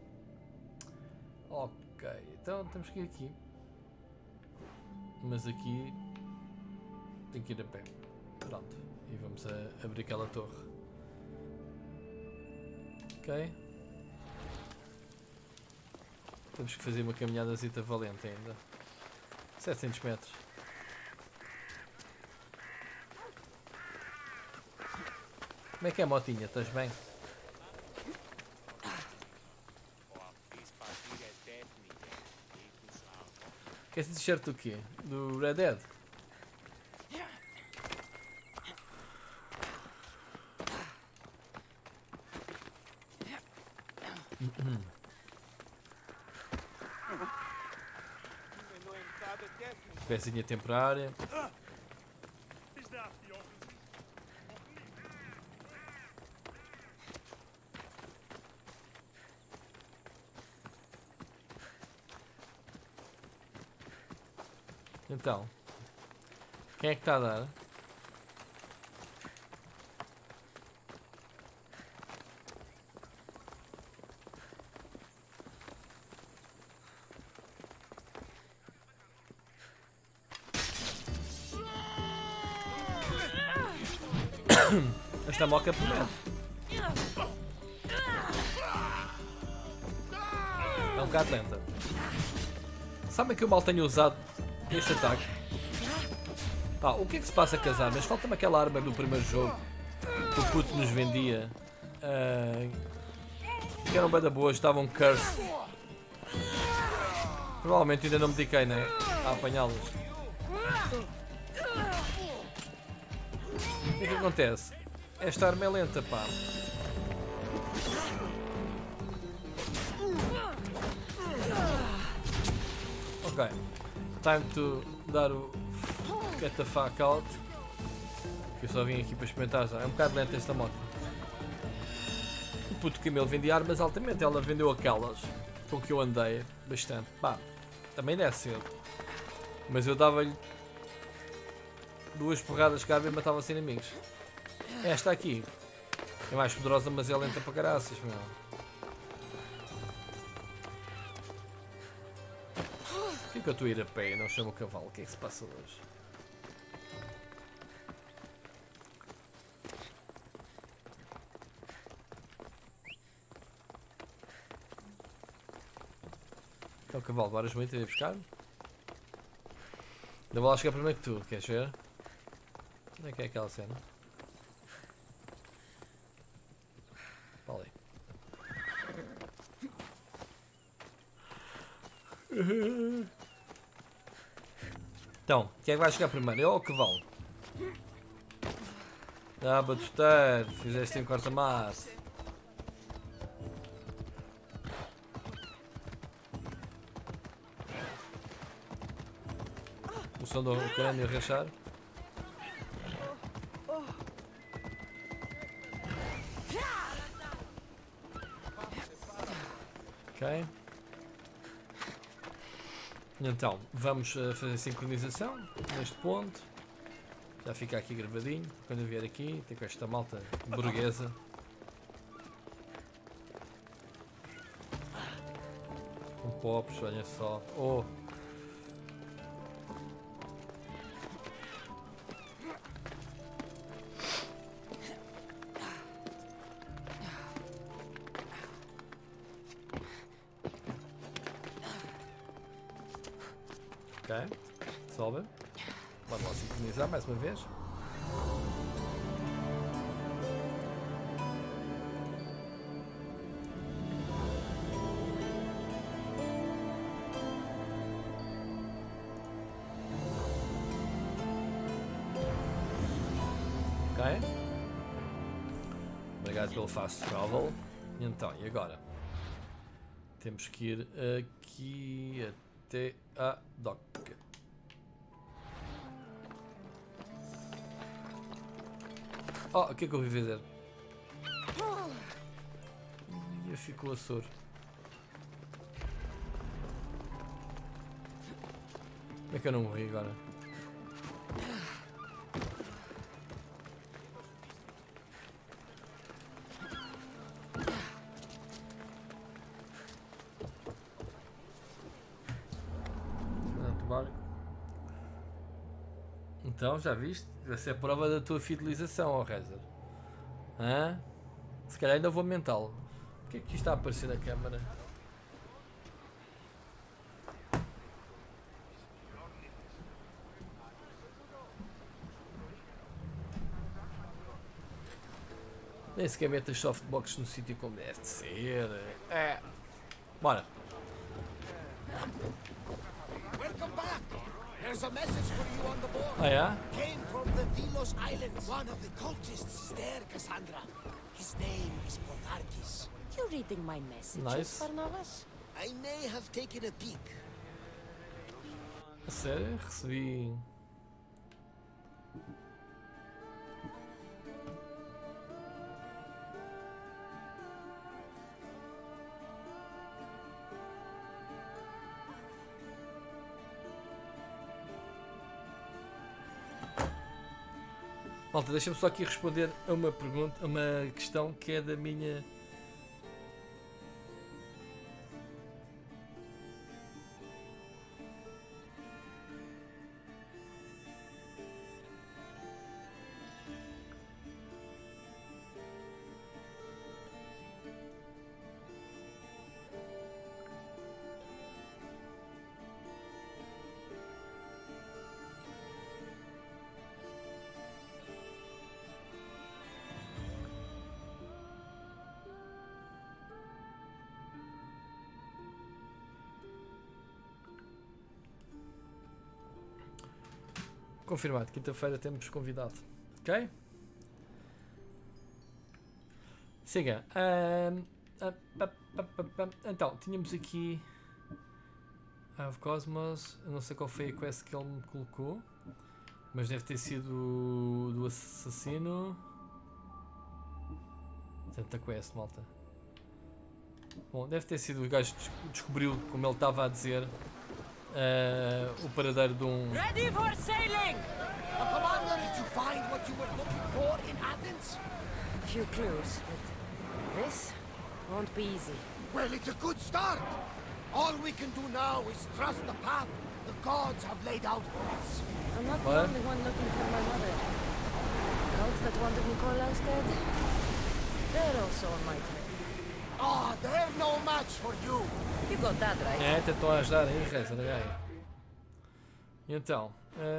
Ok, então temos que ir aqui. Mas aqui tem que ir a pé. Pronto. E vamos abrir aquela torre. Ok. Temos que fazer uma caminhadazita valente ainda. 700 metros. Como é que é, motinha? Estás bem? Quer esse t-shirt do quê? Do Red Dead? Pecinha temporária. Então, quem é que está a dar? Esta moca promete. É um bocado lenta. Sabem que eu mal tenho usado neste ataque? O que é que se passa com as armas? Falta-me aquela arma do primeiro jogo que o puto nos vendia. Que eram bem da boas, estavam curse. Provavelmente ainda não me dediquei, né? A apanhá-las. O que é que acontece? Esta arma é lenta, pá. Ok. Time to dar o get the fuck out. Eu só vim aqui para experimentar já. É um bocado lenta esta moto. O puto que ele vendia armas altamente. Ela vendeu aquelas com que eu andei bastante. Pá, também não é cedo. Mas eu dava-lhe 2 porradas cada e matava-se inimigos. Esta aqui é mais poderosa, mas é lenta para caraças, meu. Por que é que eu estou a ir a pé e não chamo o cavalo? O que é que se passa hoje? É o cavalo, varas muito a ir buscar-me? Ainda vou lá chegar primeiro que tu, queres ver? Onde é que é aquela cena? Para ali. Então, quem é que vai chegar primeiro? Eu ou o cavalo? Ah, batuteiro, fizeste um corta-mato. O som do crânio a rachar. Ok. Então, vamos fazer sincronização neste ponto. Já fica aqui gravadinho. Quando eu vier aqui, tem com esta malta burguesa. Com pops, olha só. Oh! Ok, sobe. Vamos lá sincronizar mais uma vez. Ok. Obrigado pelo fast travel. Então, e agora? Temos que ir aqui até a dock. Oh, o que é que eu vim fazer? E ficou a soro. Como é que eu não morri agora? Então, já viste? Essa é a prova da tua fidelização, ó Rezer. Hã? Se calhar ainda vou mentá-lo. O que é que isto está a aparecer na câmara? Nem sequer mete as softbox no sítio como deve de ser. É. Bora. Welcome back. There's a message for you on the board. Ah, yeah? Came from the Delos Islands. One of the cultists is there, Cassandra. His name is Portarkis. You reading my messages, Nice. Barnabas? I may have taken a peek. A sério? Recebi. Malta, deixa-me só aqui responder a uma pergunta, a uma questão que é da minha. Confirmado, quinta-feira temos convidado. Ok? Siga. Então, tínhamos aqui Eye of Cosmos. Eu não sei qual foi a quest que ele me colocou, mas deve ter sido do assassino. Tanta quest, malta. Bom, deve ter sido o gajo que descobriu, como ele estava a dizer, o paradeiro de um. Ready for sailing! Commander, did you find what you were looking for in Athens? A few clues, but this won't be easy. Well, it's a good start. All we can do now is trust the path the gods have laid out for us. I'm not What? the only one looking for my mother. The cults that wanted Nikolaus dead, they're also on my trail. Ah, they're no match for you. You got that right. É, tentam ajudar aí, Reza, aí. E então,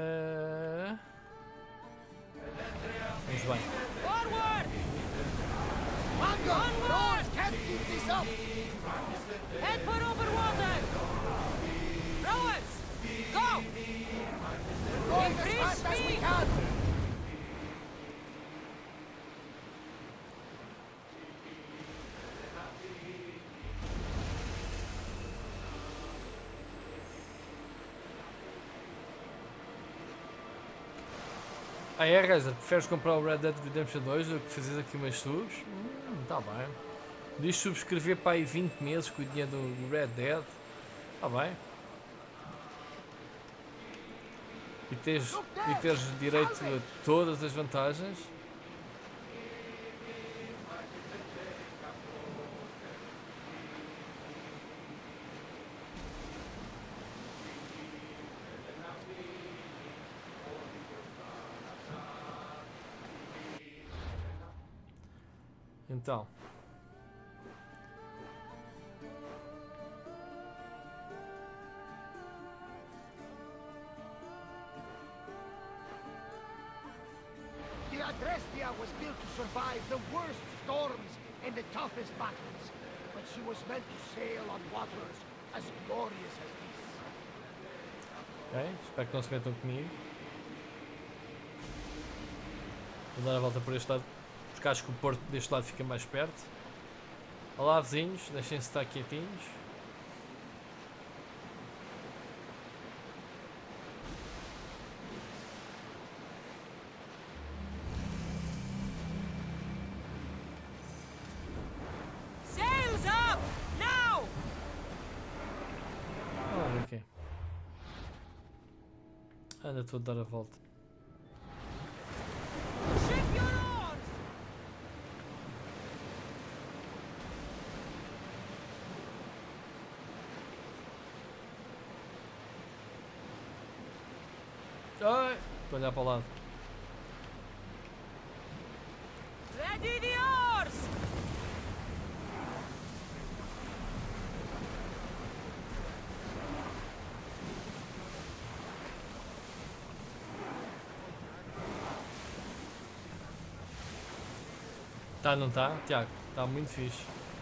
vamos bem. Forward! Mango, Rose can't keep this up. Head for over water! Rowers! Go! Going as Increase fast as we speed! can. Ah, é, Reza, preferes comprar o Red Dead Redemption 2 do que fazeres aqui umas subs? Tá bem. Podias subscrever para aí 20 meses com o dinheiro do Red Dead. Tá bem. E teres direito a todas as vantagens. Então. Drestia was built to survive the worst storms and the toughest battles, but she was meant to sail on waters as glorious as this. Ok, espero que não se metam comigo. Vou dar a volta por este lado, porque acho que o porto deste lado fica mais perto. Olá vizinhos, deixem-se estar quietinhos. Sails up! Now! Ah, ok. Anda, estou a dar a volta. Ship your oars! Ai, estou a olhar para o lado. Ready the oars! Tá, não tá? Tiago, está muito fixe.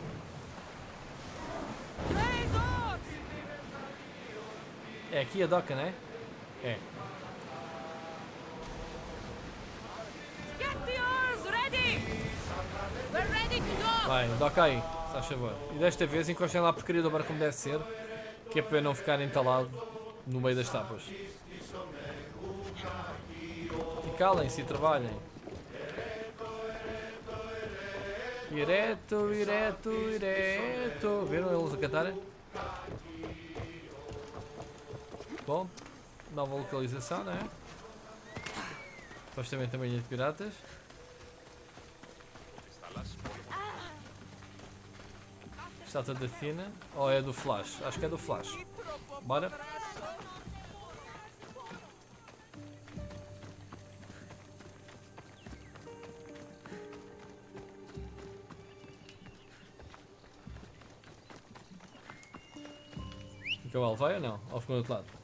Raise oars! É aqui a doca, né? É. Get the oars ready! We're ready to go! Vai, doca aí, se faz favor. E desta vez encostem lá a porcaria do barco como deve ser, que é para eu não ficar entalado no meio das tábuas. E calem-se e trabalhem. Direto, direto, direto. Viram eles a cantarem? Bom, nova localização, não é? Supostamente também de piratas. Estátua da Athena. Ou é do Flash? Acho que é do Flash. Bora. O cavalo vai ou não? Ou ficou do outro lado?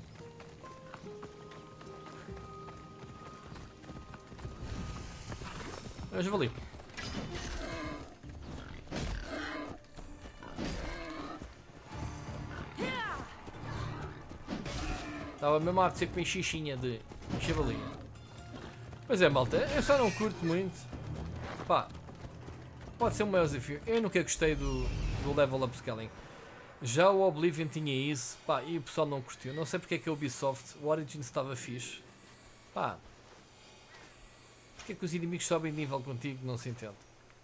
É o javali. Estava mesmo a dizer que tem xixinha de javali. Pois é, malta, eu só não curto muito. Pá, pode ser um maior desafio. Eu nunca gostei do level upscaling. Já o Oblivion tinha isso, pá, e o pessoal não curtiu. Não sei porque é que a Ubisoft, o Origins estava fixe. Pá, porque é que os inimigos sobem de nível contigo, não se entende.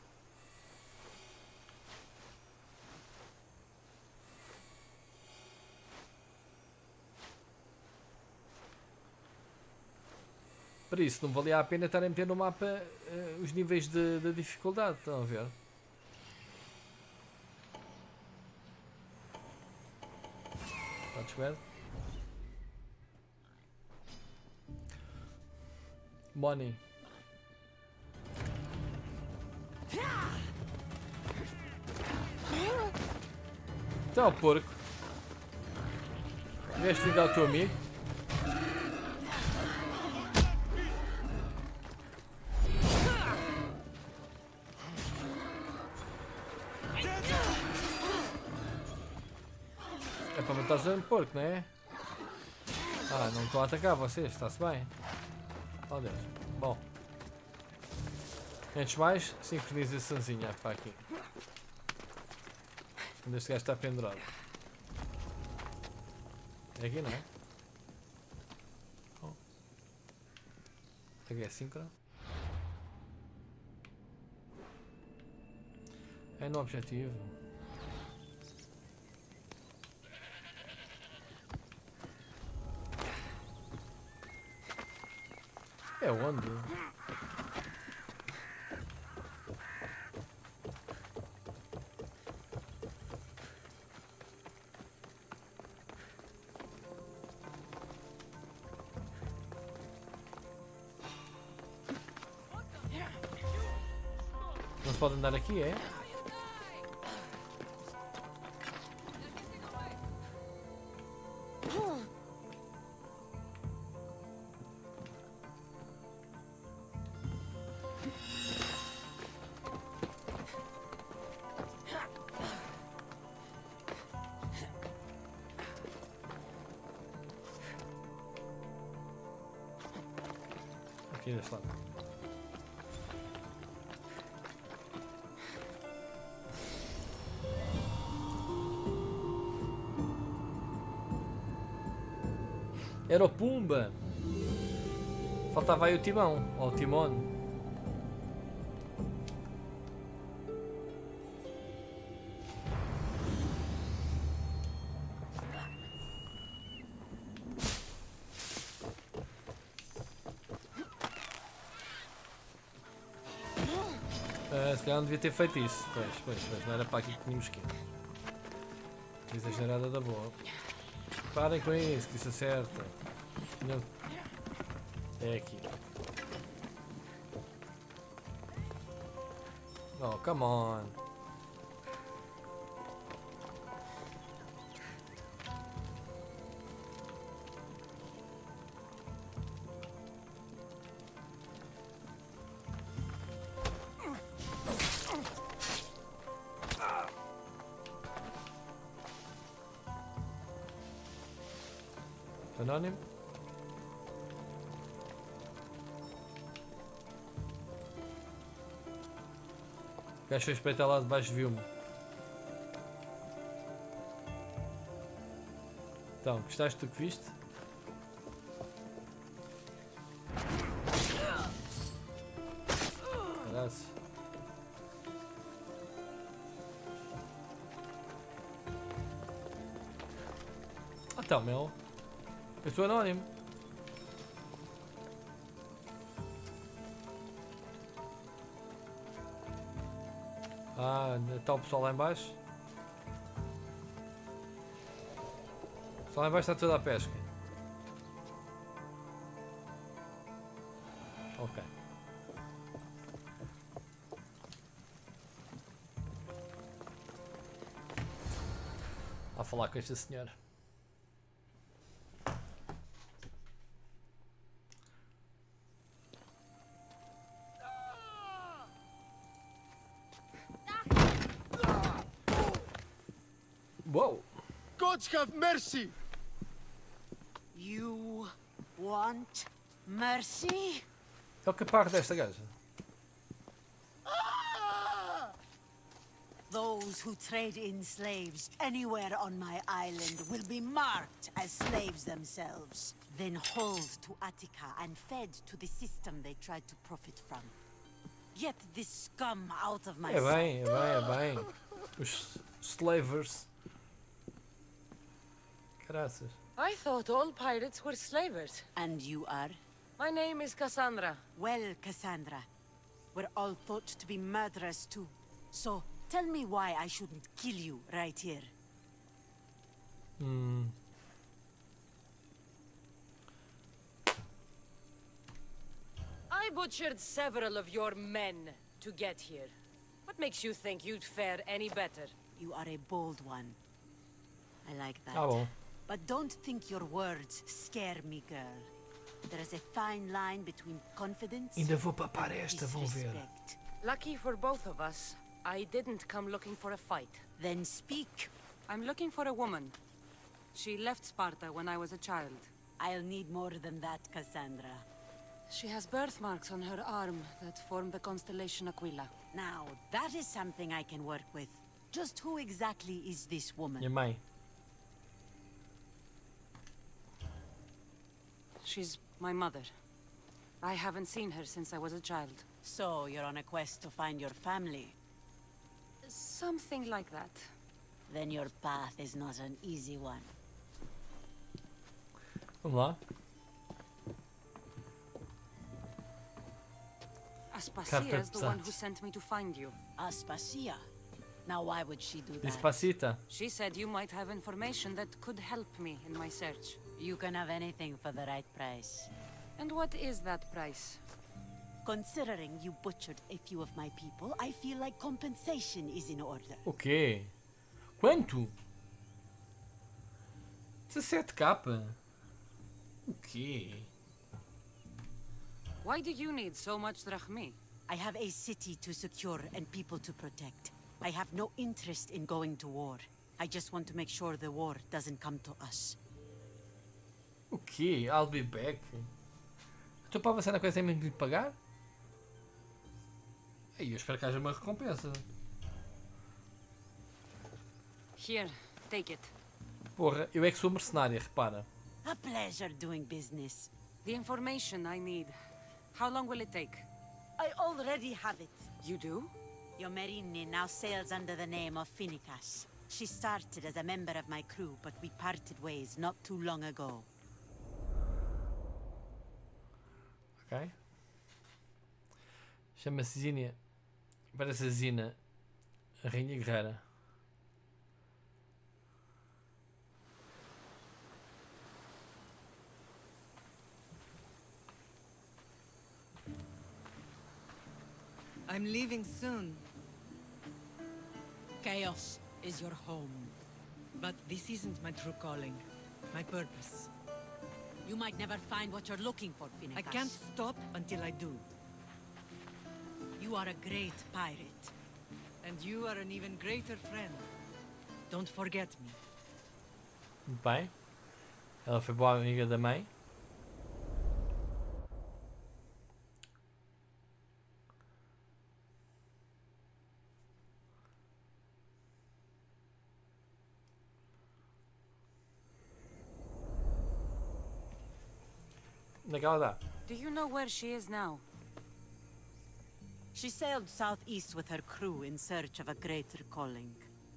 Para isso, não valia a pena estar a meter no mapa os níveis de dificuldade, estão a ver? Podes ver? Money. Então, porco. Vieste ligar o teu amigo? É para matar o porco, não é? Ah, não estou a atacar vocês, está-se bem. Oh Deus. Bom. Antes de mais, sincronizaçãozinha para aqui. Onde este gajo está pendurado. É aqui, não é? Oh. Aqui é sincro. É no objetivo. É onde? Não se pode andar aqui, é? Aqui deste lado. Era o Pumba. Faltava aí o Timão, ou o Timon. Se calhar não devia ter feito isso. Pois, não era para aqui que tínhamos que ir. Exagerada da boa. Parem com isso, que isso acerta. Não. É aqui. Oh, come on. Anónimo. O gajo suspeita lá de baixo viu-me. Então, gostaste do que viste? Graças. Então, meu. Eu sou anónimo. Ah, está o pessoal lá em baixo. O pessoal lá em baixo está tudo à pesca. Ok. A falar com esta senhora. Whoa! Gods have mercy! You want mercy? É o caparro desta gaja. Those who trade in slaves anywhere on my island will be marked as slaves themselves, then hauled to Attica and fed to the system they tried to profit from. Get this scum out of my sight. É bem. Os slavers. Graças. I thought all pirates were slavers. And you are? My name is Cassandra. Well, Cassandra, we're all thought to be murderers too. So, tell me why I shouldn't kill you right here. I butchered several of your men to get here. What makes you think you'd fare any better? You are a bold one. I like that. Ah, bom. But don't think your words scare me, girl. There is a fine line between confidence Ainda vou papar and esta, vão ver. disrespect. Lucky for both of us, I didn't come looking for a fight. Then speak. I'm looking for a woman. She left Sparta when I was a child. I'll need more than that, Cassandra. She has birthmarks on her arm that form the constellation Aquila. Now, that is something I can work with. Just who exactly is this woman? Minha mãe. She's my mother. I haven't seen her since I was a child. So, you're on a quest to find your family? Something like that. Then your path is not an easy one. Vamos lá. Aspasia is the one who sent me to find you. Aspasia? Now why would she do that? Despacita. She said you might have information that could help me in my search. You can have anything for the right price. And what is that price? Considering you butchered a few of my people, I feel like compensation is in order. O quê? Quanto? 17k? O quê? Why do you need so much drachmi? I have a city to secure and people to protect. I have no interest in going to war. I just want to make sure the war doesn't come to us. O quê? I'll be back. Tu para avançar na coisa tem mesmo que lhe pagar? Aí eu espero que haja uma recompensa. Here, take it. Porra, eu é que sou mercenária, repara. A pleasure doing business. The information I need. How long will it take? I already have it. You do? Yomerini now sails under the name of Finicas. She started as a member of my crew, but we parted ways not too long ago. Ok. Chama-se Zínia. Parece a Zina, a rainha guerreira. I'm leaving soon. Chaos is your home. But this isn't my true calling. My purpose. You might never find what you're looking for, Finicas. I can't stop until I do. You are a great pirate. And you are an even greater friend. Don't forget me. Muito bem. Ela foi boa amiga da mãe. Onde é que ela dá? Do you know where she is now? She sailed southeast with her crew in search of a greater calling.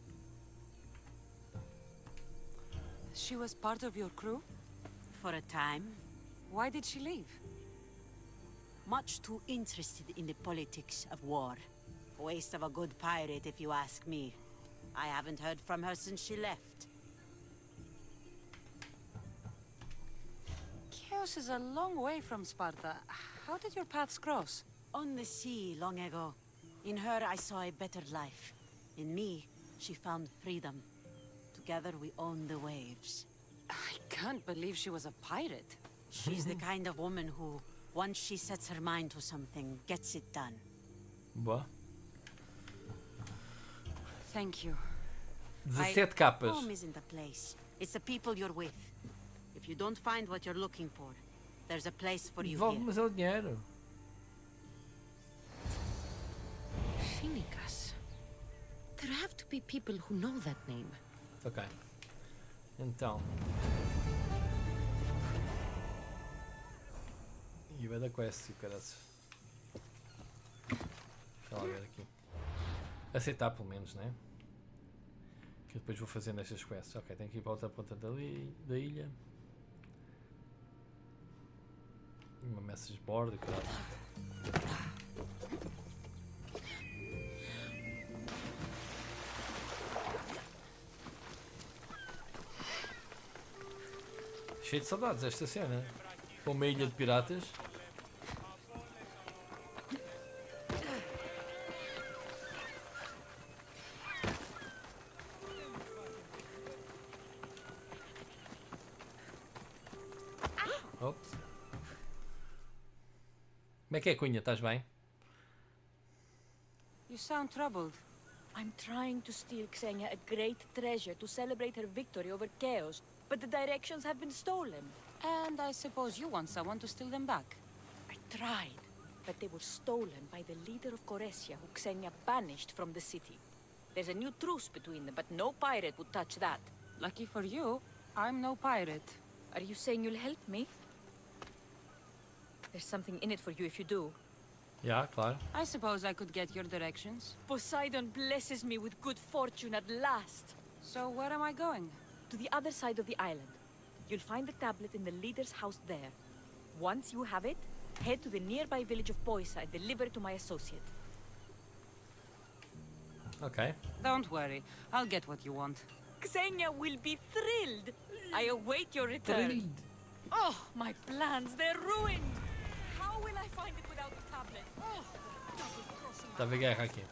She was part of your crew? For a time. Why did she leave? Much too interested in the politics of war. A waste of a good pirate, if you ask me. I haven't heard from her since she left. Chios is a long way from Sparta. How did your paths cross? On the sea, long ago. In her, I saw a better life. In me, she found freedom. Together, we owned the waves. I can't believe she was a pirate. She's the kind of woman who, once she sets her mind to something, gets it done. Boa. Thank you. 17 capas. Home isn't a place. It's the people you're with. If you don't find what you're looking for, there's a place for you Devolve, here. mas é o dinheiro. Finicas. There have to be people who know that name. Ok. Então. E vai da quest, caraças. Deixa lá ver aqui. Aceitar pelo menos, né? Que depois vou fazendo estas quests. Ok, tenho que ir para a outra ponta da ilha. Uma message board, caralho. Cheio de saudades esta cena. Com uma ilha de piratas. Ops. Como é que é, Cunha? Estás bem? You sound troubled. I'm trying to steal Xenia a great treasure to celebrate her victory over Chaos, but the directions have been stolen. And I suppose you want someone to steal them back. I tried, but they were stolen by the leader of Coresia, who Xenia banished from the city. There's a new truce between them, but no pirate would touch that. Lucky for you, I'm no pirate. Are you saying you'll help me? There's something in it for you if you do. Yeah, claro. I suppose I could get your directions. Poseidon blesses me with good fortune at last. So where am I going? To the other side of the island. You'll find the tablet in the leader's house there. Once you have it, head to the nearby village of Poisa and deliver it to my associate. Ok. Don't worry, I'll get what you want. Xenia will be thrilled. I await your return. Oh, my plans, they're ruined. How will I find it without the tablet? Oh, double-crossing. Está a ver guerra aqui.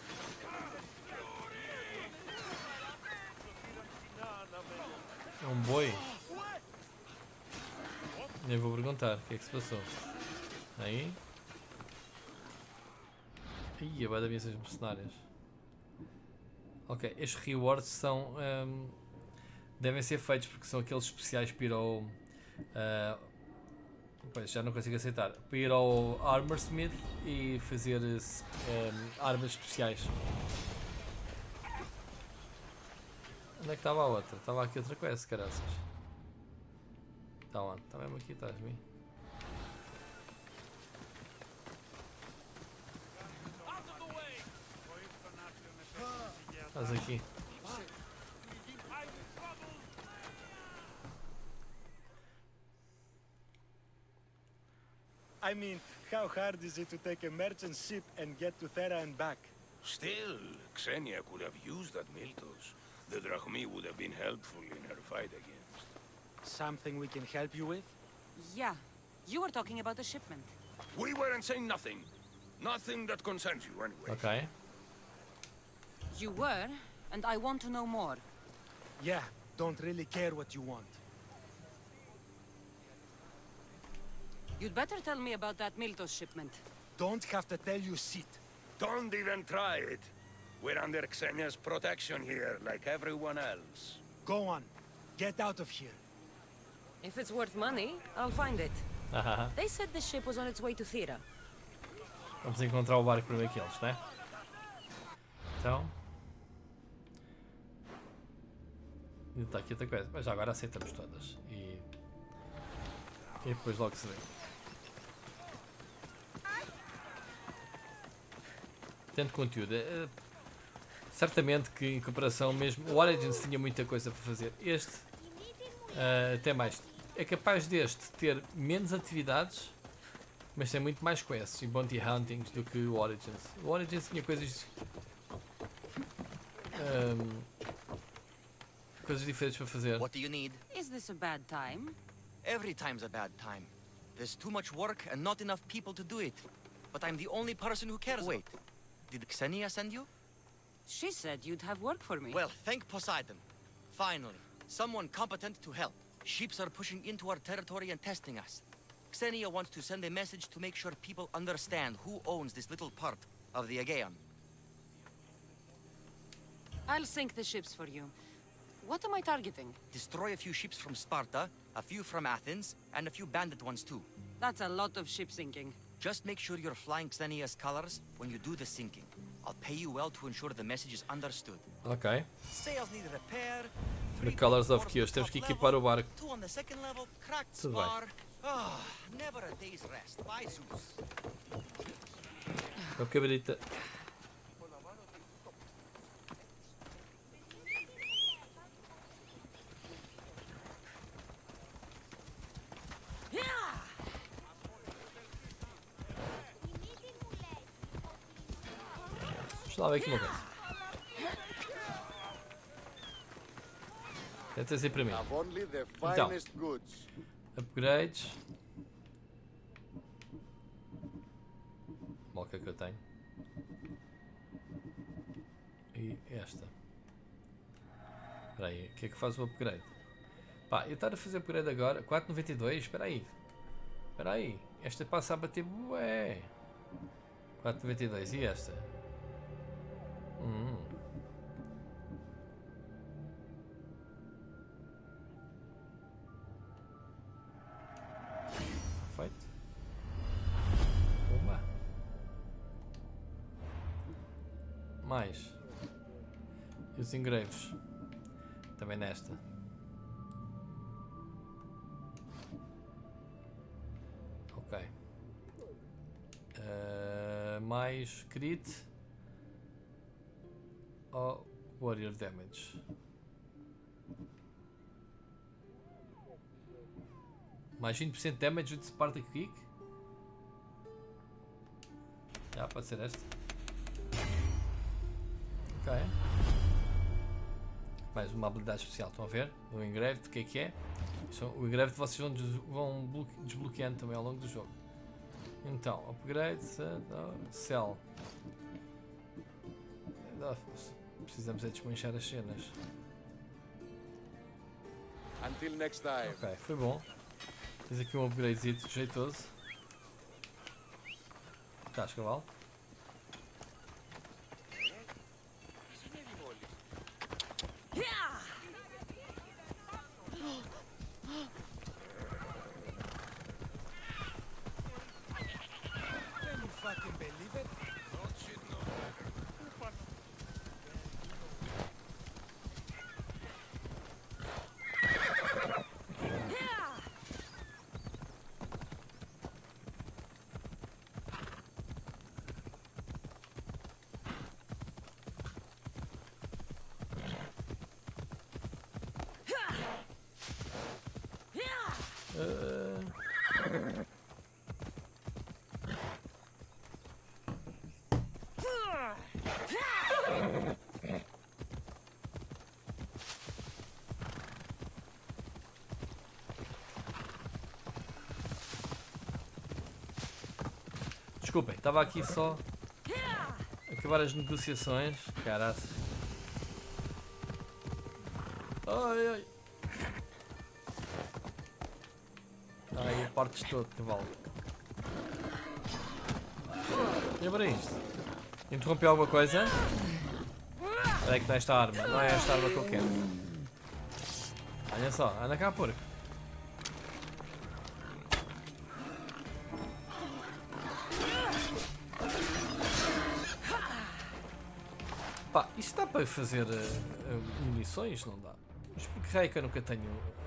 É um boi. Nem vou perguntar o que é que se passou. Aí. Ih, vai dar essas mercenárias. Ok, estes rewards são. Devem ser feitos porque são aqueles especiais piro. Pois, já não consigo aceitar. Para ir ao Armorsmith e fazer armas especiais. Onde é que estava a outra? Estava aqui outra quest, caraças. Está onde? Está mesmo aqui, estás a mim? Estás aqui. I mean, how hard is it to take a merchant ship and get to Thera and back? Still, Xenia could have used that Miltos. The Drachmi would have been helpful in her fight against. Something we can help you with? Yeah. You were talking about a shipment. We weren't saying nothing. Nothing that concerns you anyway. Ok. You were, and I want to know more. Yeah, don't really care what you want. You'd better tell me about that Miltos shipment. Don't have to tell you shit. Don't even try it. We're under Xenia's protection here, like everyone else. Go on. Get out of here. If it's worth money, I'll find it. They said the ship was on its way to Thera. Vamos encontrar o barco primeiro que eles, né? Então. E está aqui outra coisa. Mas já agora aceitamos todas. E depois logo se vê. Tanto conteúdo. Certamente que em comparação mesmo. O Origins tinha muita coisa para fazer. Este, até mais. É capaz deste ter menos atividades, mas tem muito mais quests e bounty huntings do que o Origins. O Origins tinha coisas. Coisas diferentes para fazer. What do you need? Is this a bad time? Every time's a bad time. There's too much work and not enough people to do it. But I'm the only person who cares. Wait, did Xenia send you? She said you'd have work for me. Well, thank Poseidon. Finally, someone competent to help. Ships are pushing into our territory and testing us. Xenia wants to send a message to make sure people understand who owns this little part of the Aegean. I'll sink the ships for you. What am I targeting? Destroy a few ships from Sparta, a few from Athens, and a few bandit ones too. That's a lot of ship sinking. Just make sure you're flying Xenia's colors when you do the sinking. I'll pay you well to ensure the message is understood. Ok. Sails need repair. The Colors of Chios. Temos que equipar o barco. Two on the second level, cracked Tudo bem. spar. Ah, never a day's rest. By Zeus. Uma cabrita. Deixa lá ver aqui uma coisa. Deve ter sido para mim. Então, upgrades. Bom, o que é que eu tenho? E esta. Espera aí, o que é que faz o upgrade? Pá, eu estar a fazer upgrade agora, 4,92, espera aí. Espera aí, esta passa a bater bué. 4,92 e esta? Perfeito. Uma. Mais. E os engravos. Também nesta. Ok. Mais crit. Ou warrior damage. Mais 20% de damage de Sparta Kick. Já pode ser esta. Ok. Mais uma habilidade especial. Estão a ver? O engraved, o que é? O engraved vocês vão desbloqueando também ao longo do jogo. Então, upgrade, cell. Precisamos é desmanchar as cenas. Until next time. Ok, foi bom. Tens aqui um upgradezito jeitoso. Estás, cavalo? Desculpem, estava aqui só a acabar as negociações. Caraças. Ai, ai. Ai, partes todo, cavalo. E agora isto? Interrompeu alguma coisa? Espera aí que não é esta arma. Não é esta arma que eu quero. Olha só, anda cá, porco. Pá, isto dá para fazer munições? Não dá. Mas por que raio que eu nunca tenho...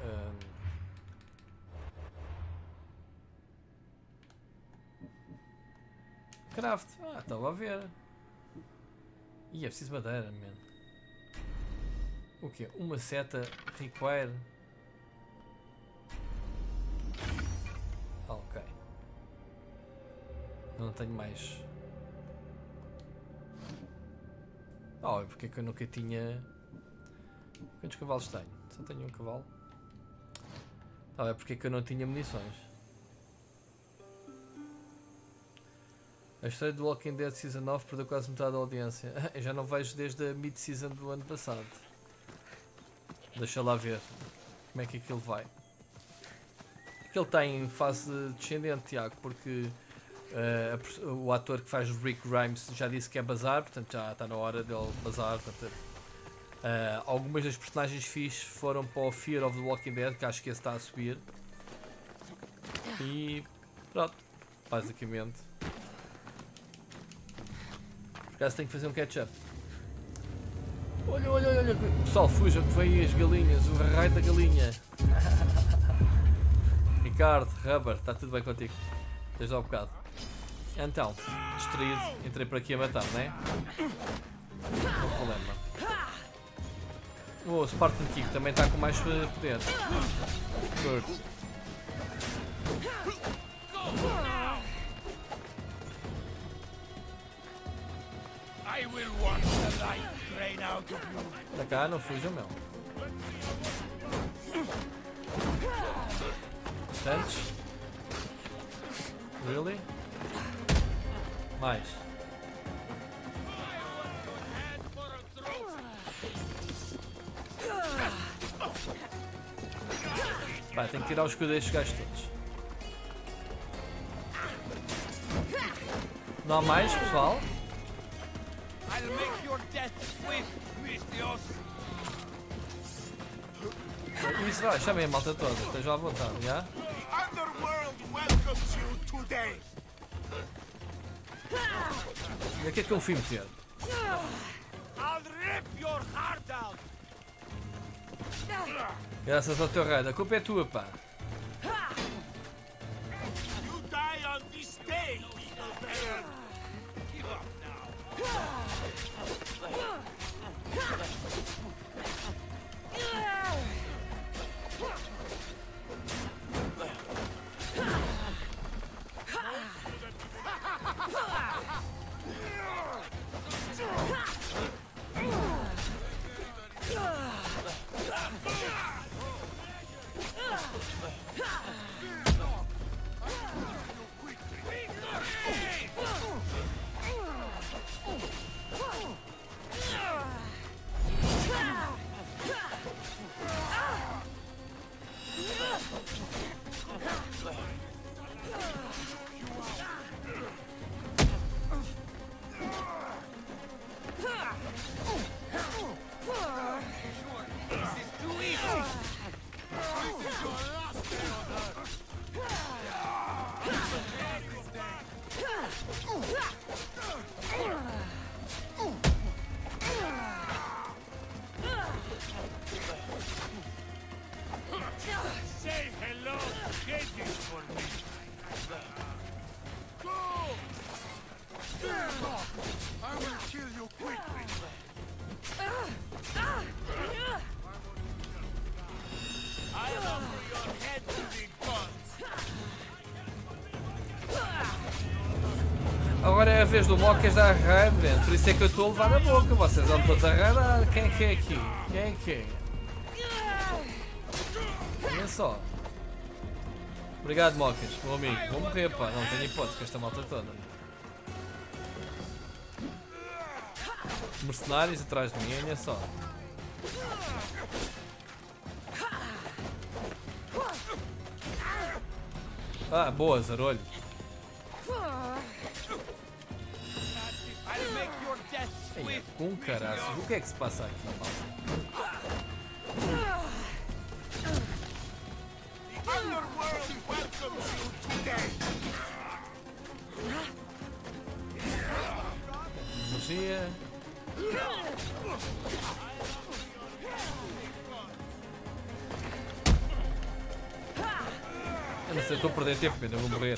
craft? Ah, estava a ver. Ih, é preciso madeira, man. O quê? Uma seta require... ok. Não tenho mais... oh, e porque é que eu nunca tinha... quantos cavalos tenho? Só tenho um cavalo. Ah, é porque é que eu não tinha munições. A história do Walking Dead Season 9 perdeu quase metade da audiência. Eu já não vejo desde a mid-season do ano passado. Deixa lá ver como é que aquilo vai. Porque ele está em fase descendente, Tiago, porque o ator que faz Rick Grimes já disse que é bazar, portanto já está na hora dele bazar. Portanto, algumas das personagens fixes foram para o Fear of the Walking Dead, que acho que esse está a subir. E pronto, basicamente. Por acaso tenho que fazer um catch-up. Olha, olha, olha. Pessoal, fuja que vem aí as galinhas, o raio da galinha. Ricardo, Rubber, está tudo bem contigo? Desde há um bocado. Então, distraído, entrei por aqui a matar, não é? Não há problema. O Spartan Kick também está com mais poder. Curto. Da cá, não fuja, meu. Tantos? Really? Mais. Vai, tenho que tirar os escudo destes gajos todos. Não há mais, pessoal? Isso vai, chamem a malta toda, estejam à vontade, já? E aqui é que eu fui meter? Graças ao teu raio, a culpa é tua, pá. Agora é a vez do Mocas dar raid, por isso é que eu estou a levar na boca. Vocês vão todos a raidar. Quem é que é aqui? Quem é que é? Olha só. Obrigado, Mocas, meu amigo. Vou morrer, pá. Não tenho hipótese com esta malta toda. mercenários atrás de mim, olha só. Ah, boa, Zarolho. Ei, com caraças, o que é que se passa aqui, malta? Magia. Eu não sei, estou a perder tempo, ainda vou morrer.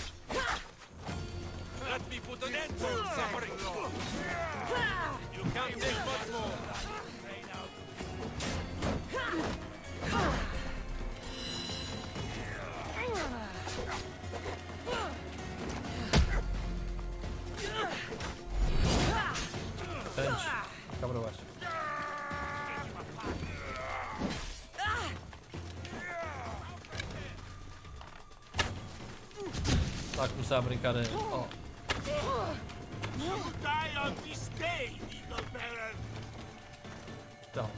Antes, cabra baixo. Está a começar a brincar. Oh. Então.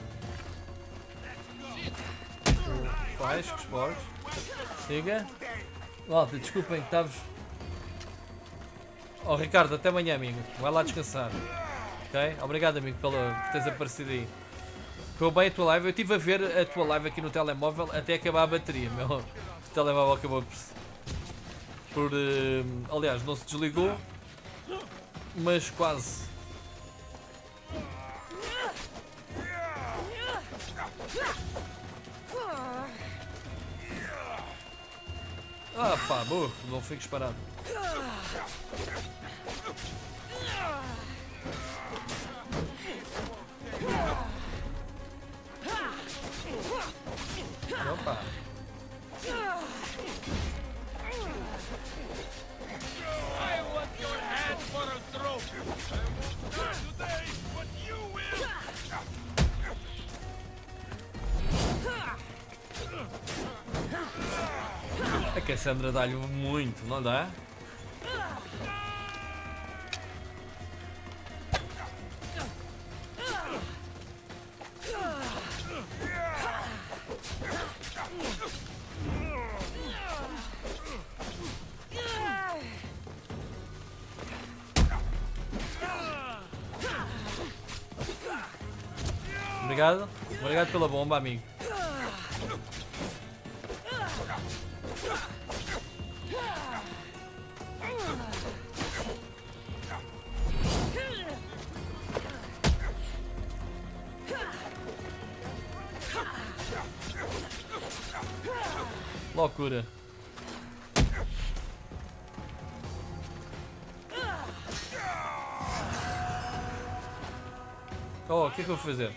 Faz, que esportes. Siga. Malta, desculpem que estavas. Oh Ricardo, até amanhã, amigo. Vai lá descansar. Ok? Obrigado, amigo, por teres aparecido aí. Ficou bem a tua live. Eu estive a ver a tua live aqui no telemóvel até acabar a bateria. Meu. O telemóvel acabou por aliás, não se desligou, mas quase. Ah pá, burro, não fiques parado. Opa. I want your hand for a trophy. I won't do it today, but you will. A Cassandra dá-lhe muito, não dá? Obrigado. Obrigado pela bomba, amigo. Loucura. Oh, o que é que eu vou fazer?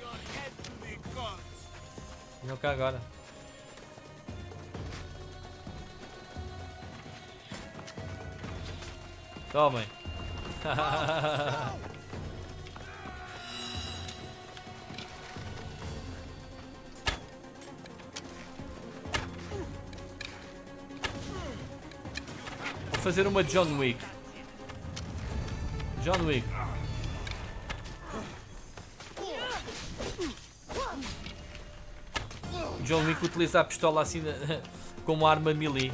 Venham cá agora. Tomem. Vou fazer uma John Wick. John Wick. John Wick utiliza a pistola assim como arma melee.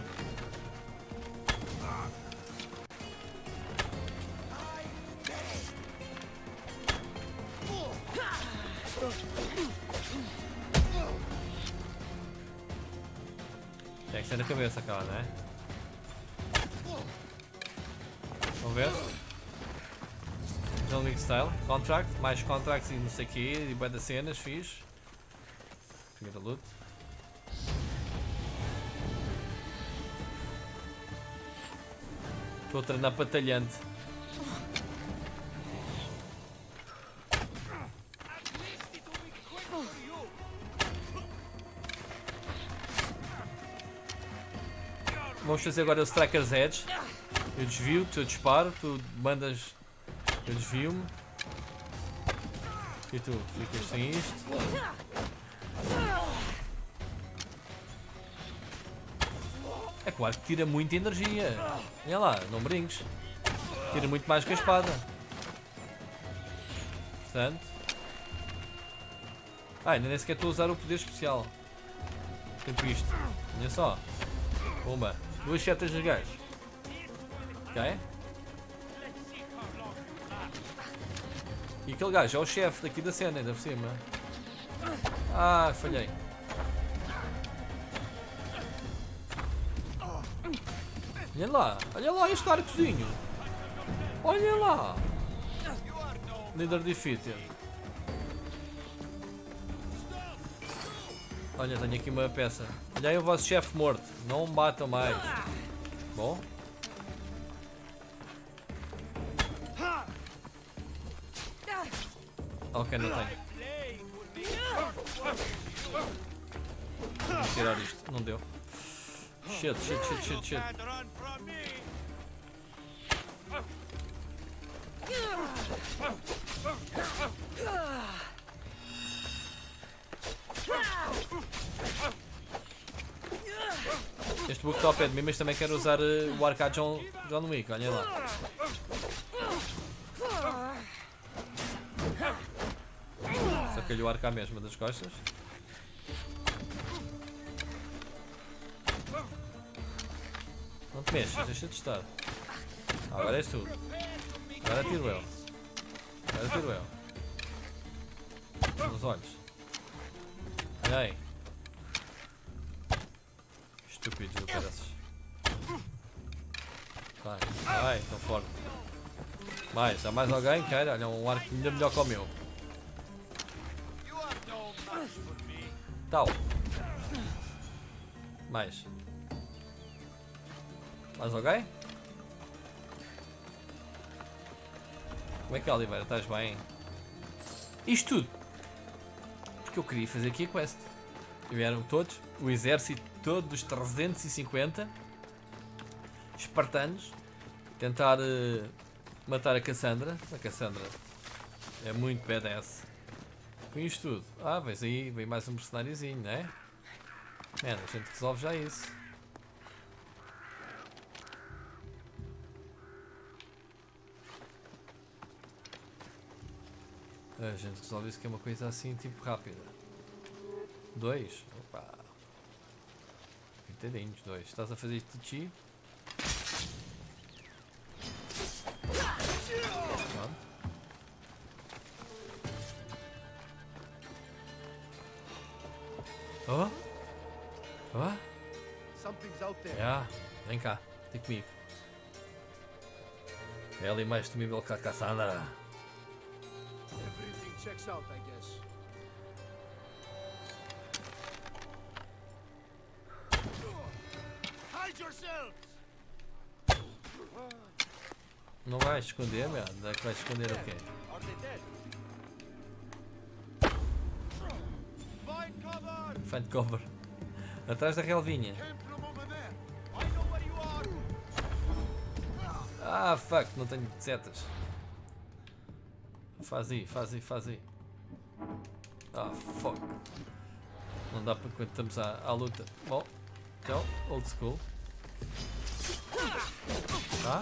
Tem que ser na cabeça, cara, não é? Vamos ver? John Wick Style, Contract, mais contracts e não sei o que, e bué das cenas, fixe. Primeira luta. Estou a treinar batalhante. Vamos fazer agora o Striker's Edge. Eu desvio-te, eu disparo, tu mandas, eu desvio-me. E tu ficas sem isto. É claro que tira muita energia. Olha lá, não brinques. Tira muito mais que a espada. Portanto, Ah, ainda nem sequer estou a usar o poder especial. Tipo isto. Olha só. Pumba. 2 setas nos gajos. Ok? E aquele gajo é o chefe daqui da cena, ainda por cima. Ah, falhei. Olha lá este arcozinho. Olha lá. Leader defeated. Olha, tenho aqui uma peça. Olha aí o vosso chefe morto. Não me batam mais. Bom. Ok, não tenho. Vou tirar isto. Não deu. Shit. Este book está ao pé de mim, mas também quero usar o arcade John Wick, olha lá. Saquei-lhe o arco à mesma das costas. Não te mexas, deixa de estar. Agora és tu. Agora tiro eu. Nos olhos. Olha aí. Estúpidos do caraças. Vai, tão forte. Mais, há mais alguém? Quer? Olha, um arco melhor que o meu. Tal. Mais alguém? Como é que é, Oliveira? Estás bem? Isto tudo porque eu queria fazer aqui a quest. E vieram todos, o exército todo dos 350 espartanos tentar matar a Cassandra. A Cassandra é muito badass. Com isto tudo. Ah, vês aí, vem mais um mercenáriozinho, não é? Mano, a gente resolve já isso. A gente resolve isso que é uma coisa assim, tipo rápida. 2? Opa. Coitadinhos, 2. Estás a fazer isto de chi? Oh? Oh? Vem cá, tem comigo. É ali mais temível que a Cassandra. Everything checks out, I guess. Hide yourselves! Não vai esconder, meu? Onde é que vai esconder o quê? Find cover. Atrás da relvinha. Ah, fuck, não tenho setas. Faz aí. Ah, fuck. Não dá para quando estamos à luta. Bom, então, old school. Tá?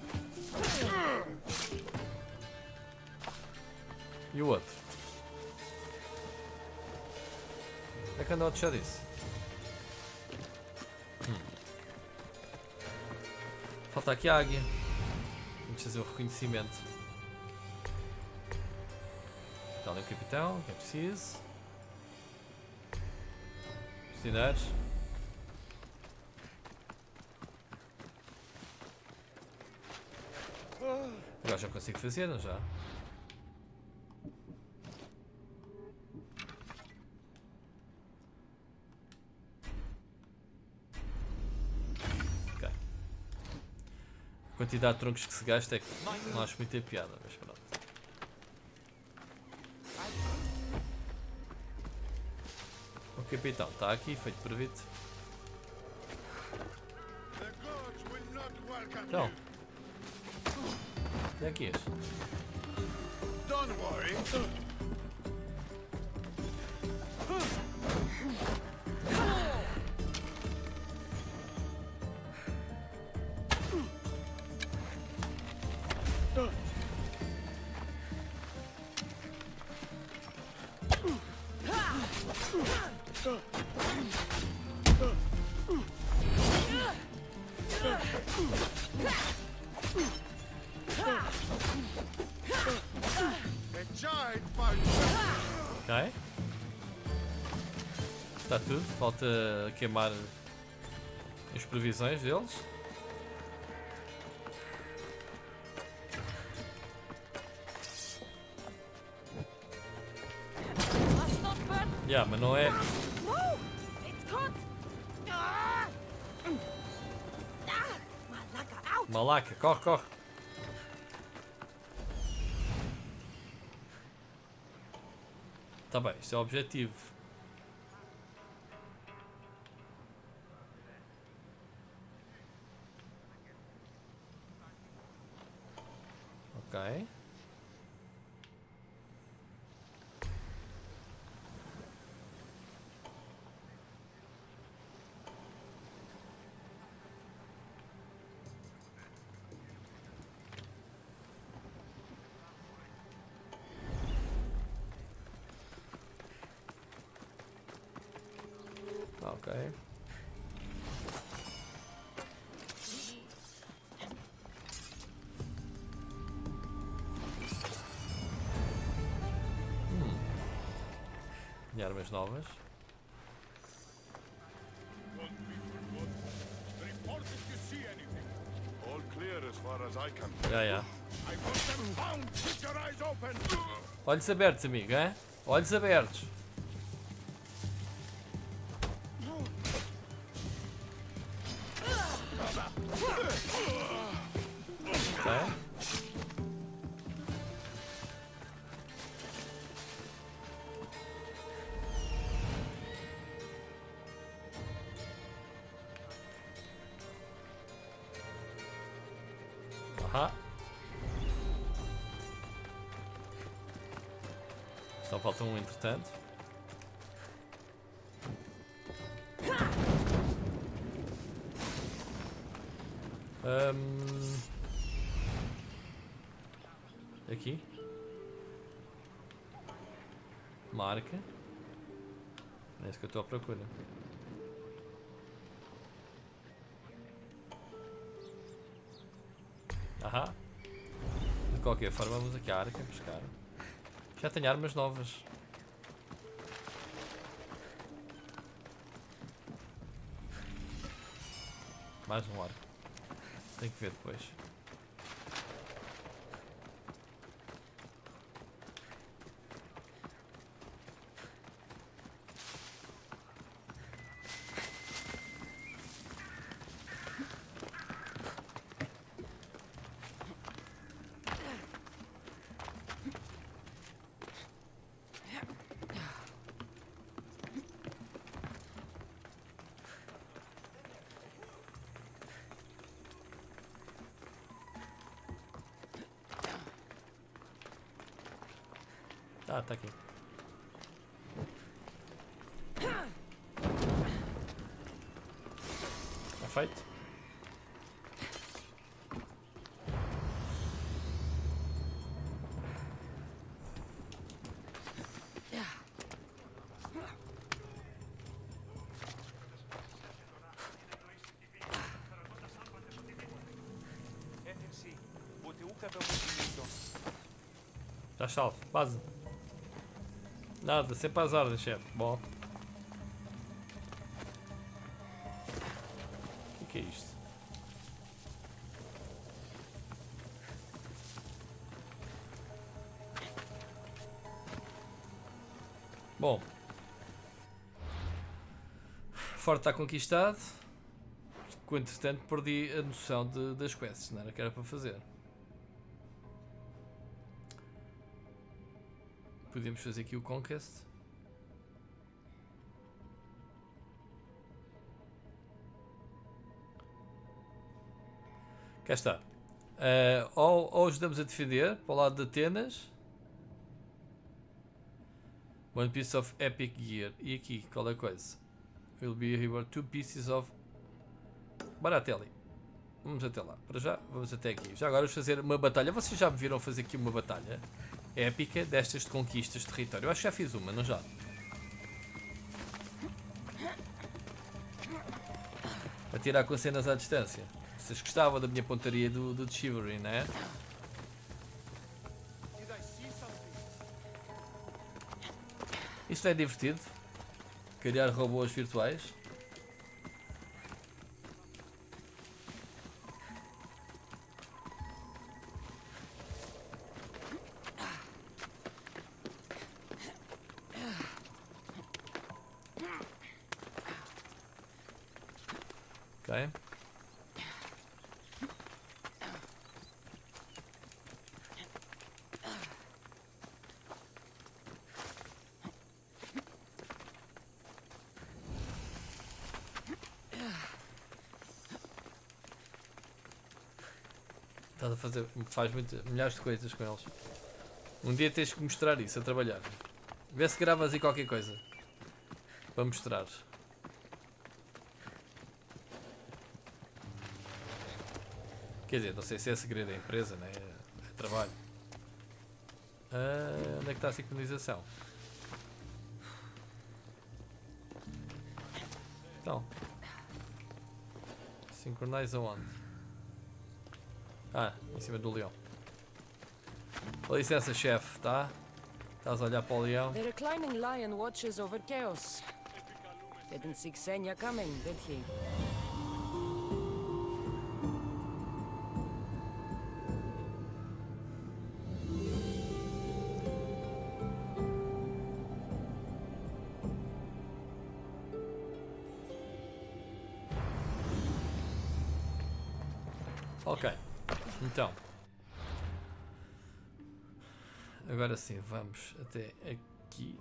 E o outro? É que andou a deixar isso. Falta aqui a águia. Vamos fazer o reconhecimento. Está ali o capitão, que é preciso. Prisioneiros. Agora já consigo fazer, não já? Ok. A quantidade de troncos que se gasta é que não acho muita piada, mas pronto. O capitão está aqui, feito previto. Então. Onde é que és? Don't worry. Está tudo, falta queimar as previsões deles. Mas não é. Malaca, corre, corre. Tá bem, isto é o objetivo. Ok. Ok. E armas novas. Olhos abertos, amigo, hein? Olhos abertos. Só falta um entretanto. Aqui. Marca. É isso que eu estou à procura. Ahá. De qualquer forma, vamos aqui à arca buscar. Já tenho armas novas. Mais um arco. Tenho que ver depois. Ah, tá aqui. Tá feito. Já salvo, base. Nada, sempre às ordens, chefe. Bom. O que é isto? Bom. Forte está conquistado. Entretanto, perdi a noção das quests. Não era que era para fazer. Podemos fazer aqui o Conquest. Cá está. Ou ajudamos a defender para o lado de Atenas. One piece of epic gear. E aqui, qual é a coisa? Will be reward 2 pieces of... Bora até ali. Vamos até lá. Para já, vamos até aqui. Já agora vamos fazer uma batalha. Vocês já me viram fazer aqui uma batalha épica destas de conquistas de território. Eu acho que já fiz uma, não já? A tirar com cenas à distância. Vocês gostavam da minha pontaria do Chivalry, não é? Isto é divertido. Criar robôs virtuais. Ok. Estás a fazer, faz milhares de coisas com eles. Um dia tens que mostrar isso a trabalhar. Vê se gravas aí qualquer coisa para mostrar. Quer dizer, não sei se é segredo da empresa, né? É trabalho. Onde é que está a sincronização? Então. Sincroniza onde? Ah, em cima do leão. Com licença, chefe, tá? Estás a olhar para o leão? The reclining lion watches over chaos. Didn't see Xenia coming, did he? Ok, então agora sim, vamos até aqui.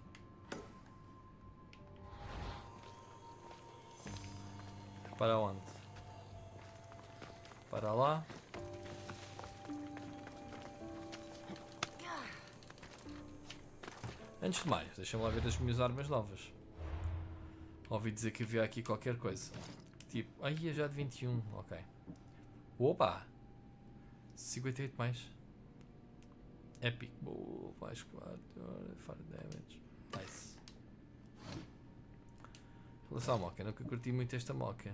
Para onde? Para lá. Antes de mais, deixa-me lá ver as minhas armas novas. Ouvi dizer que havia aqui qualquer coisa. Tipo, aí é já de 21, ok. Opa! 58 mais. Epic. Boa, mais 4. Fire damage. Nice. Em relação à moca, nunca curti muito esta moca.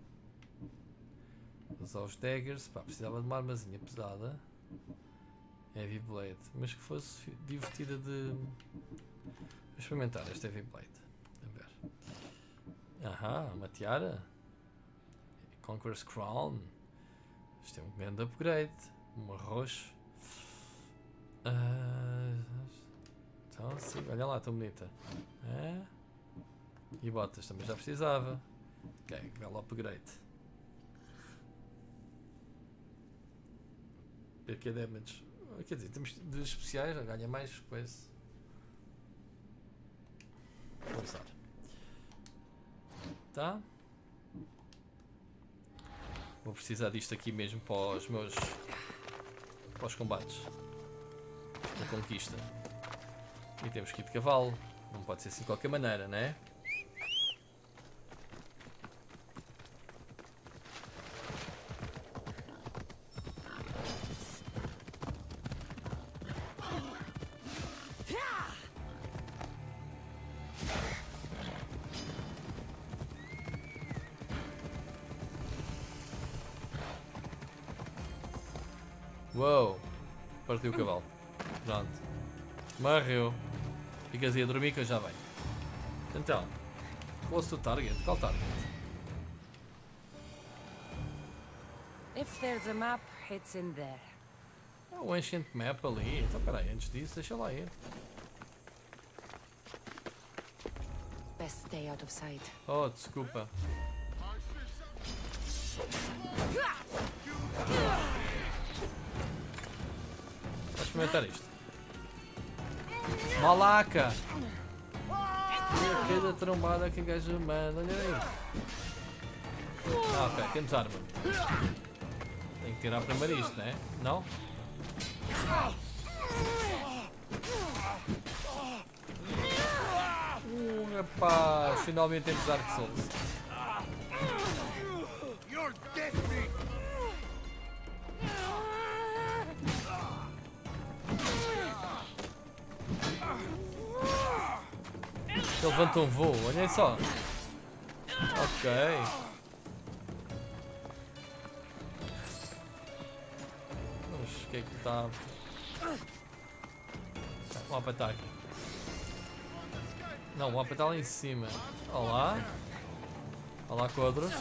Usar os daggers. Pá, precisava de uma armazinha pesada. Heavy blade. Mas que fosse divertida de. Vou experimentar esta heavy blade. A ver. Aham, uma tiara. Conqueror's Crown. Isto é um grande upgrade. Um roxo. Então sim, olha lá, tão bonita. E botas também já precisava. Ok, belo upgrade. PQ damage. Quer dizer, temos de especiais, já ganha mais coisa. Vou usar. Tá? Vou precisar disto aqui mesmo para os meus. Para os combates. Da conquista. E temos que ir de cavalo. Não pode ser assim de qualquer maneira, né? Uou! Partiu o cavalo. Pronto. Morreu. Ficas aí a dormir que eu já venho. Então. Close to target. Qual target? If there's a map, it's in there. Um ancient map ali. Então peraí, antes disso, deixa lá ir. Best stay out of sight. Oh, desculpa. Vou experimentar isto. Malaca! Cada trombada que o gajo manda, olha aí. Ok, temos arma. Tem que tirar primeiro isto, né? Não? Rapaz, finalmente temos Dark Souls. Ele levanta um voo, olhem só. Ok. Mas o que é que está? O mapa está aqui. Não, o mapa está lá em cima. Olá. Olá, quadros.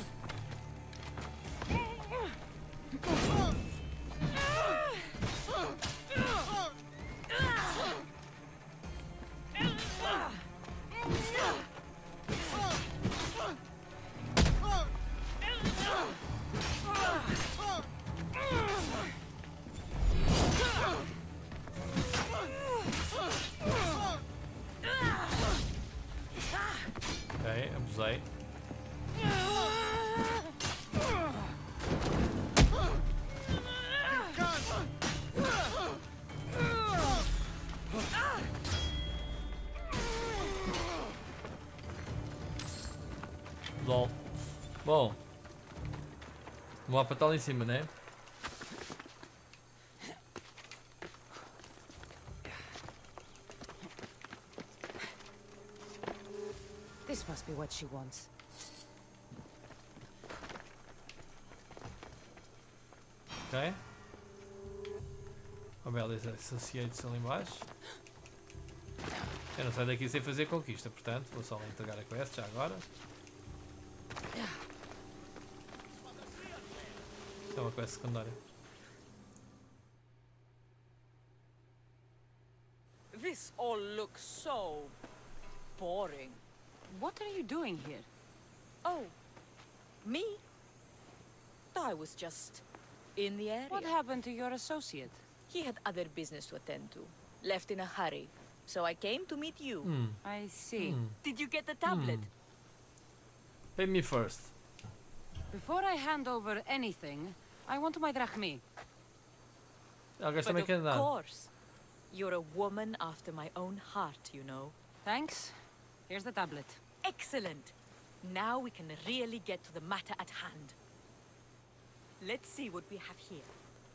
Ok, abusei. LOL. Bom. O mapa está lá em cima, né? This must be what she wants. Ok. Oh, beleza, associates ali embaixo. Eu não saio daqui sem fazer conquista, portanto, vou só lá entregar a quest já agora. Isto é uma quest secundária. This all looks so boring. What are you doing here? Oh, me? I was just in the area. What happened to your associate? He had other business to attend to. Left in a hurry. So I came to meet you. I see. Did you get the tablet? Pay me first. Before I hand over anything, I want my drachmi. But of course. You're a woman after my own heart, you know. Thanks. Here's the tablet. Excellent. Now we can really get to the matter at hand. Let's see what we have here.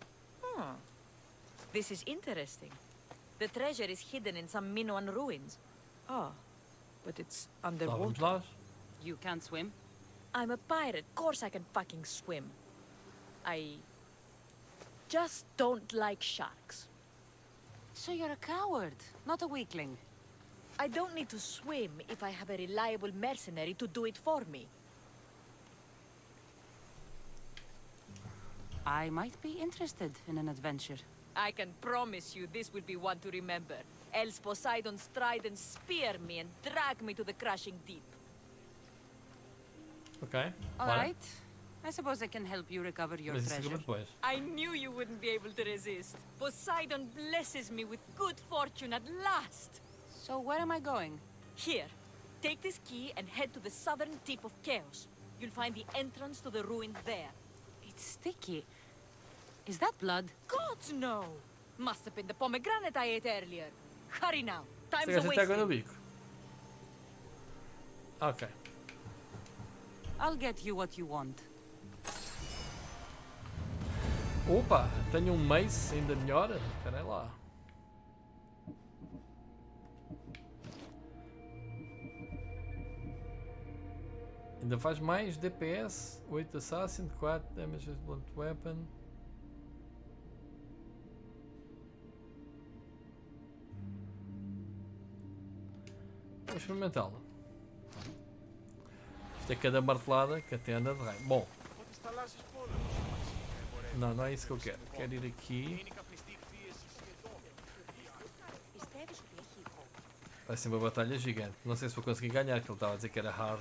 This is interesting. The treasure is hidden in some Minoan ruins. Oh, but it's underwater. You can't swim? I'm a pirate. Course I can fucking swim. I just don't like sharks. So you're a coward, not a weakling. I don't need to swim if I have a reliable mercenary to do it for me. I might be interested in an adventure. I can promise you this will be one to remember. Else Poseidon's trident spear me and drag me to the crashing deep. Ok. All right. I suppose I can help you recover your treasure. I knew you wouldn't be able to resist. Poseidon blesses me with good fortune at last. So where am I going? Here. Take this key and head to the southern tip of Chaos. You'll find the entrance to the ruins there. It's sticky. Is that blood? Gods, no! Must have been the pomegranate I ate earlier. Hurry now. Time's Você wasting. água no bico. Ok. I'll get you what you want. Opa, tenho mace ainda melhor. Espera aí lá. Ainda faz mais DPS, 8 Assassin, 4 Damage with Blunt Weapon. Vou experimentá-la. Isto é cada martelada que até anda de raio. Bom. Não, não é isso que eu quero. Quero ir aqui. Vai ser uma batalha gigante. Não sei se vou conseguir ganhar, porque ele estava a dizer que era hard.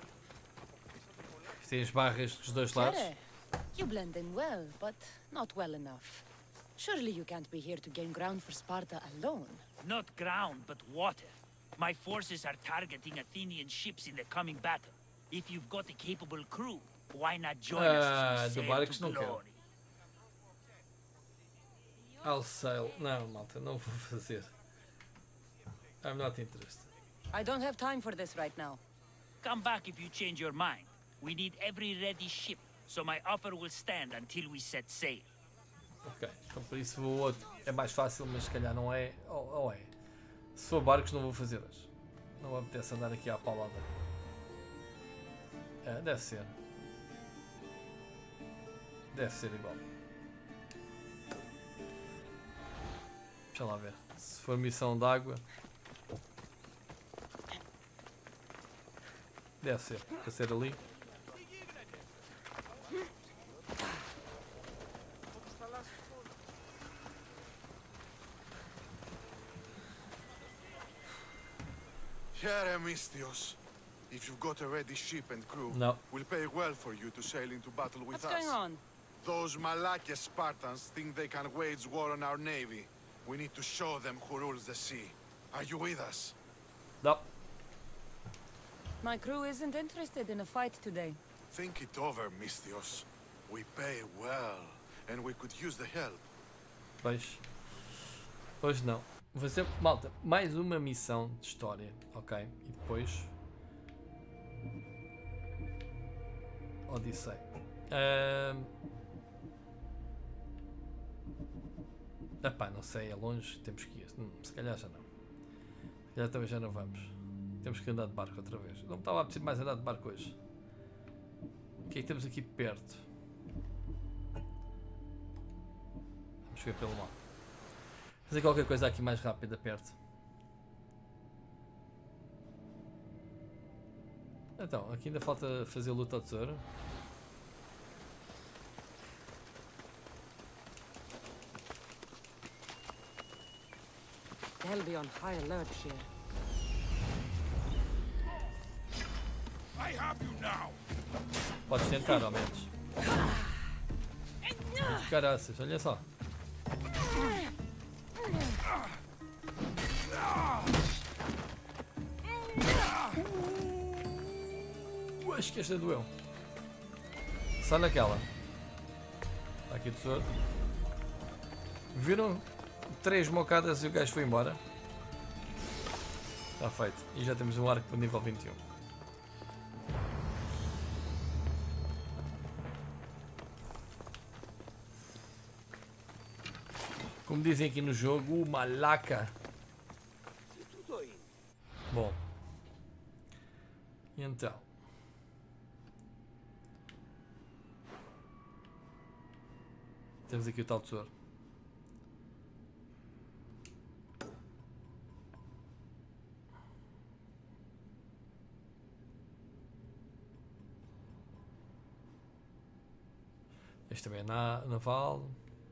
Isto tem as barras dos dois lados. You blend in well, but not well enough. Surely you can't be here to gain ground for Sparta alone. Not ground, but water. My forces are targeting Athenian ships in the coming battle. If you've got a capable crew, why not join us do to barcos sail não to quero. glory? I'll sail. Não, malta, não vou fazer. I'm not interested. I don't have time for this right now. Come back if you change your mind. We need every ready ship, so my offer will stand until we set sail. Ok, então por isso vou outro. É mais fácil, mas se calhar não é. Ou é. Se for barcos não vou fazer hoje. Não me apetece andar aqui à paulada. É, deve ser. Deve ser igual. Deixa lá ver. Se for missão d'água. Deve ser. Para ser ali. Here, Misthios. If you've got a ready ship and crew, No. we'll pay well for you to sail into battle with What's us. going on? Those Malakia Spartans think they can wage war on our navy. We need to show them who rules the sea. Are you with us? No. My crew isn't interested in a fight today. Think it over, Misthios. We pay well, and we could use the help. Pois. Pois não. Vou fazer, malta, mais uma missão de história, ok? E depois... Odyssey. Epá, não sei, é longe, temos que ir. Se calhar já não. Se calhar também já não vamos. Temos que andar de barco outra vez. Não me estava a precisar mais andar de barco hoje. O que é que temos aqui perto? Vamos ver pelo mapa. Fazer qualquer coisa aqui mais rápida perto. Então, aqui ainda falta fazer luta ao tesouro. They'll be on high alert here. I have you now. Podes tentar, ao menos. Caraças, olha só. Acho que esta doeu. Só naquela. Está aqui o tesouro. Viram? 3 mocadas e o gajo foi embora. Está feito. E já temos um arco para nível 21. Como dizem aqui no jogo, Malaca. Bom. E então. Temos aqui o tal tesouro. Este também é naval.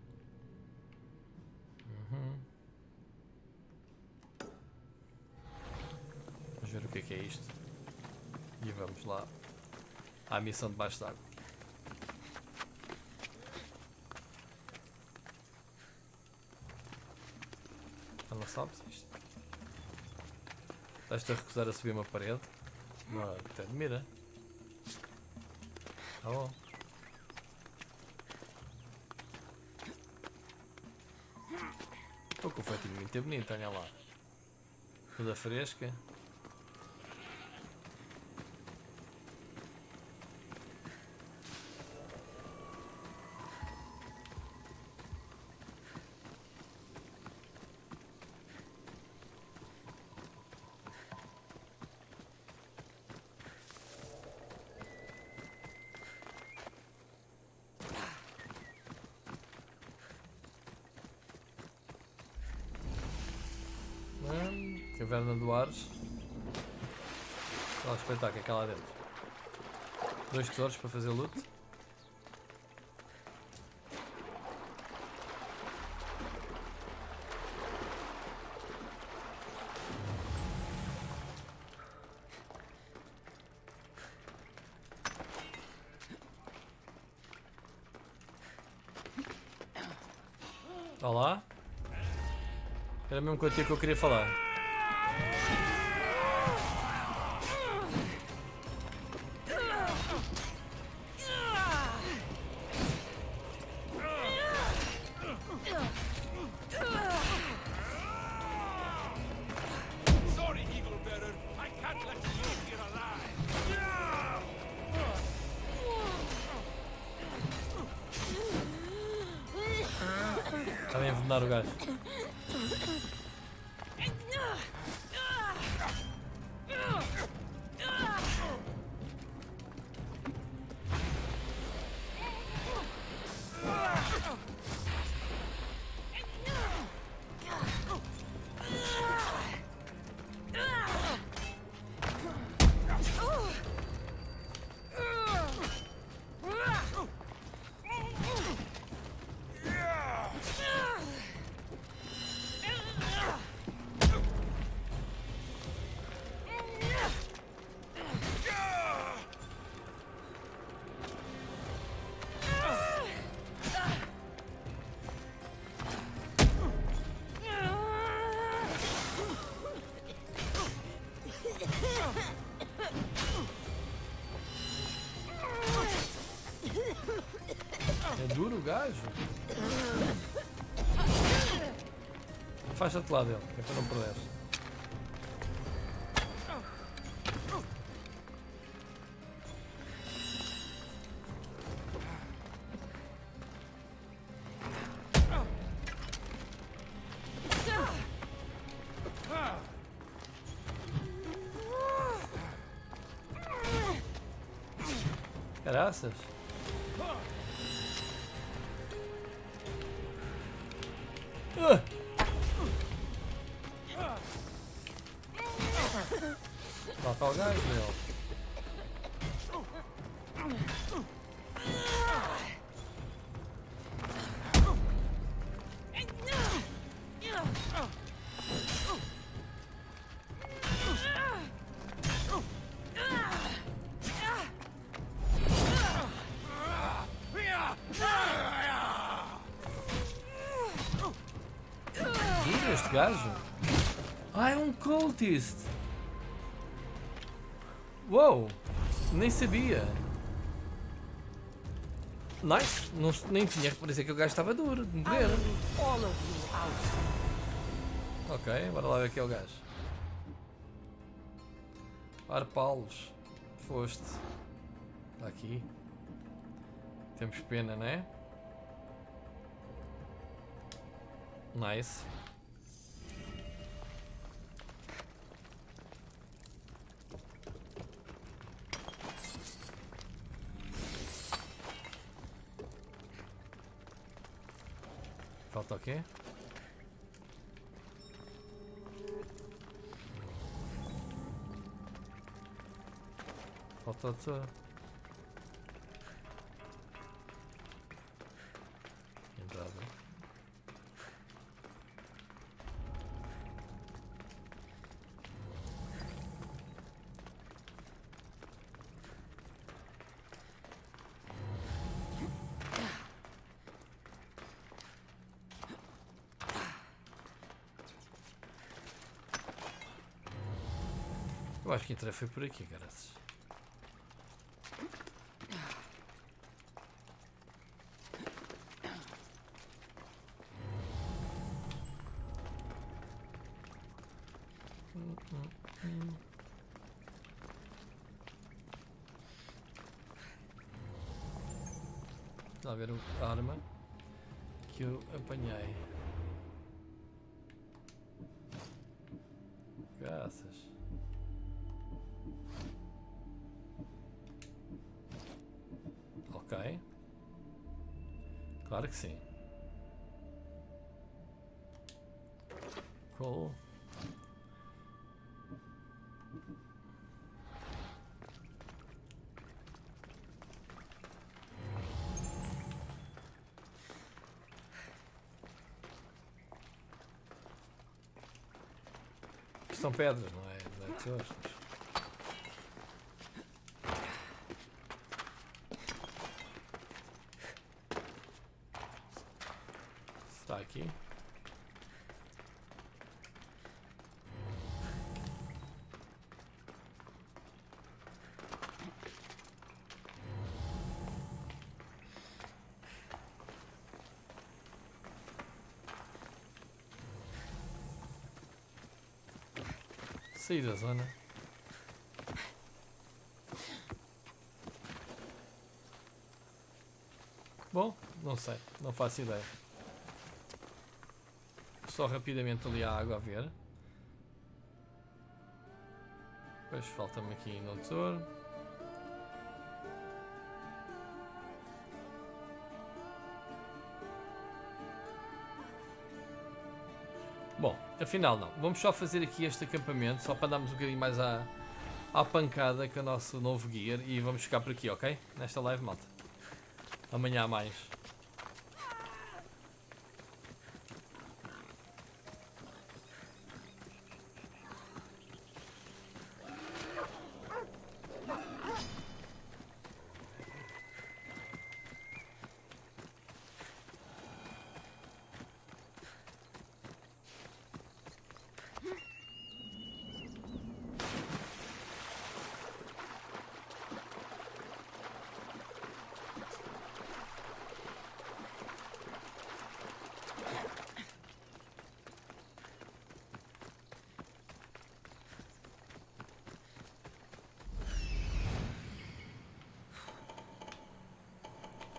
Vamos ver o que é isto. E vamos lá à missão debaixo d'água. Não sabes isto? Estás-te a recusar a subir uma parede? Não, até admira. Tá bom. Estou com o fetinho muito bonito, olha lá. Toda fresca. Caverna do Ares. Vamos respeitar o que é que há lá dentro. 2 tesouros para fazer loot. Olá. Era mesmo contigo que eu queria falar. Está bem a envenenar o gajo. duro o gajo. Afasta-te lá dele, que é para não perderes. Caraças. Mata o gajo, meu. Este gajo? Ah, é um cultist! Uou! Nem sabia! Nice! Não, nem tinha que parecer que o gajo estava duro de morrer. Ok, bora lá ver quem é o gajo. Arpalos. Foste. Está aqui. Temos pena, não é? Nice. Falta o quê? Falta outra. Entrada. Eu acho que entrei foi por aqui, caras. Vamos lá ver a arma que eu apanhei. Graças. Ok. Claro que sim. Cool. São pedras, não é? Não é tesouros. Está aqui. Sair da zona. Bom, não sei, não faço ideia. Só rapidamente ali a água a ver. Depois falta-me aqui no tesouro. Bom, afinal não. Vamos só fazer aqui este acampamento, só para darmos um bocadinho mais à pancada com o nosso novo gear e vamos ficar por aqui, ok? Nesta live, malta. Amanhã há mais.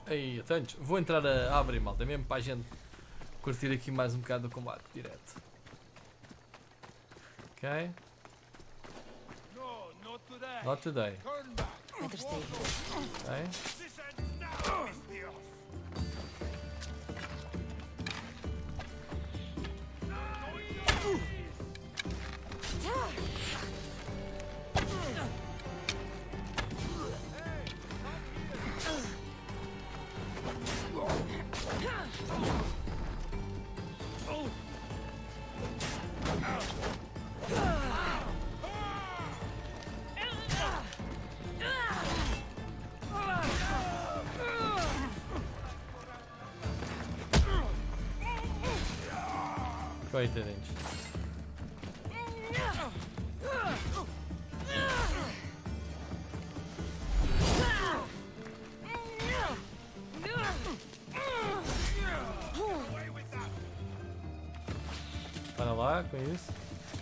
Aí, tantos. Vou entrar a abrir, malta, mesmo para a gente curtir aqui mais um bocado do combate direto. Ok. Not today. Ok. Coitadinhos. Para lá com isso.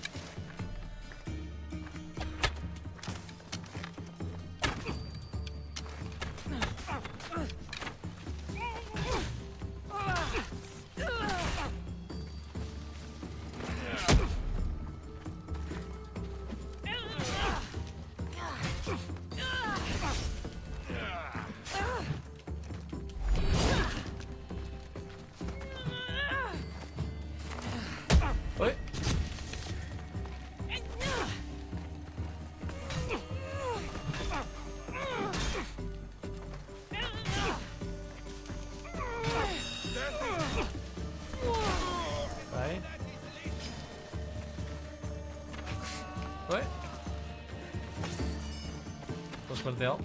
Oi. Vai. Oi. Posso martelo?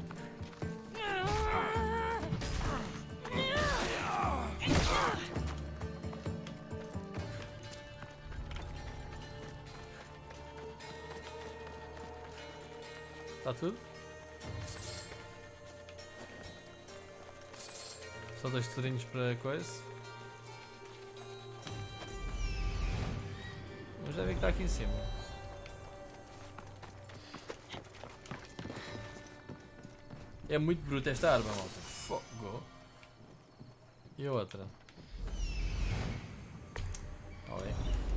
Está tudo? Só 2 tesourinhos para coisa. Mas já vi que está aqui em cima. É muito bruta esta arma, malta. Fogo. E a outra? Olha.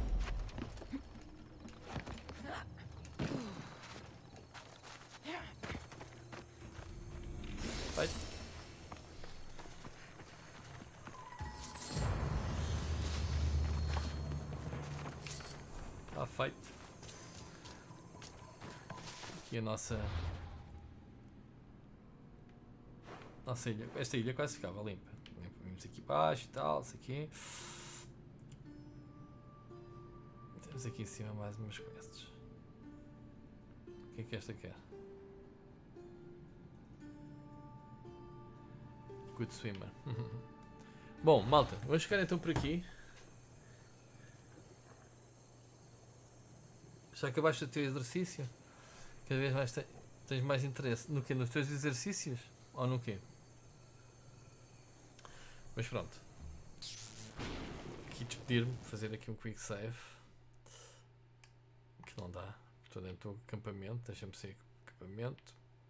Vai. Está feito. Aqui a nossa ilha. Esta ilha quase ficava limpa. Vimos aqui baixo e tal, isso aqui. Temos aqui em cima mais umas quests. O que é que esta quer? Good swimmer. Bom, malta, vamos ficar então por aqui. Já acabaste o teu exercício? Cada vez mais tens mais interesse no quê? Nos teus exercícios? Ou no quê? Mas pronto. Aqui despedir-me, fazer aqui um quick save. Que não dá. Estou dentro do acampamento, deixa-me sair do acampamento.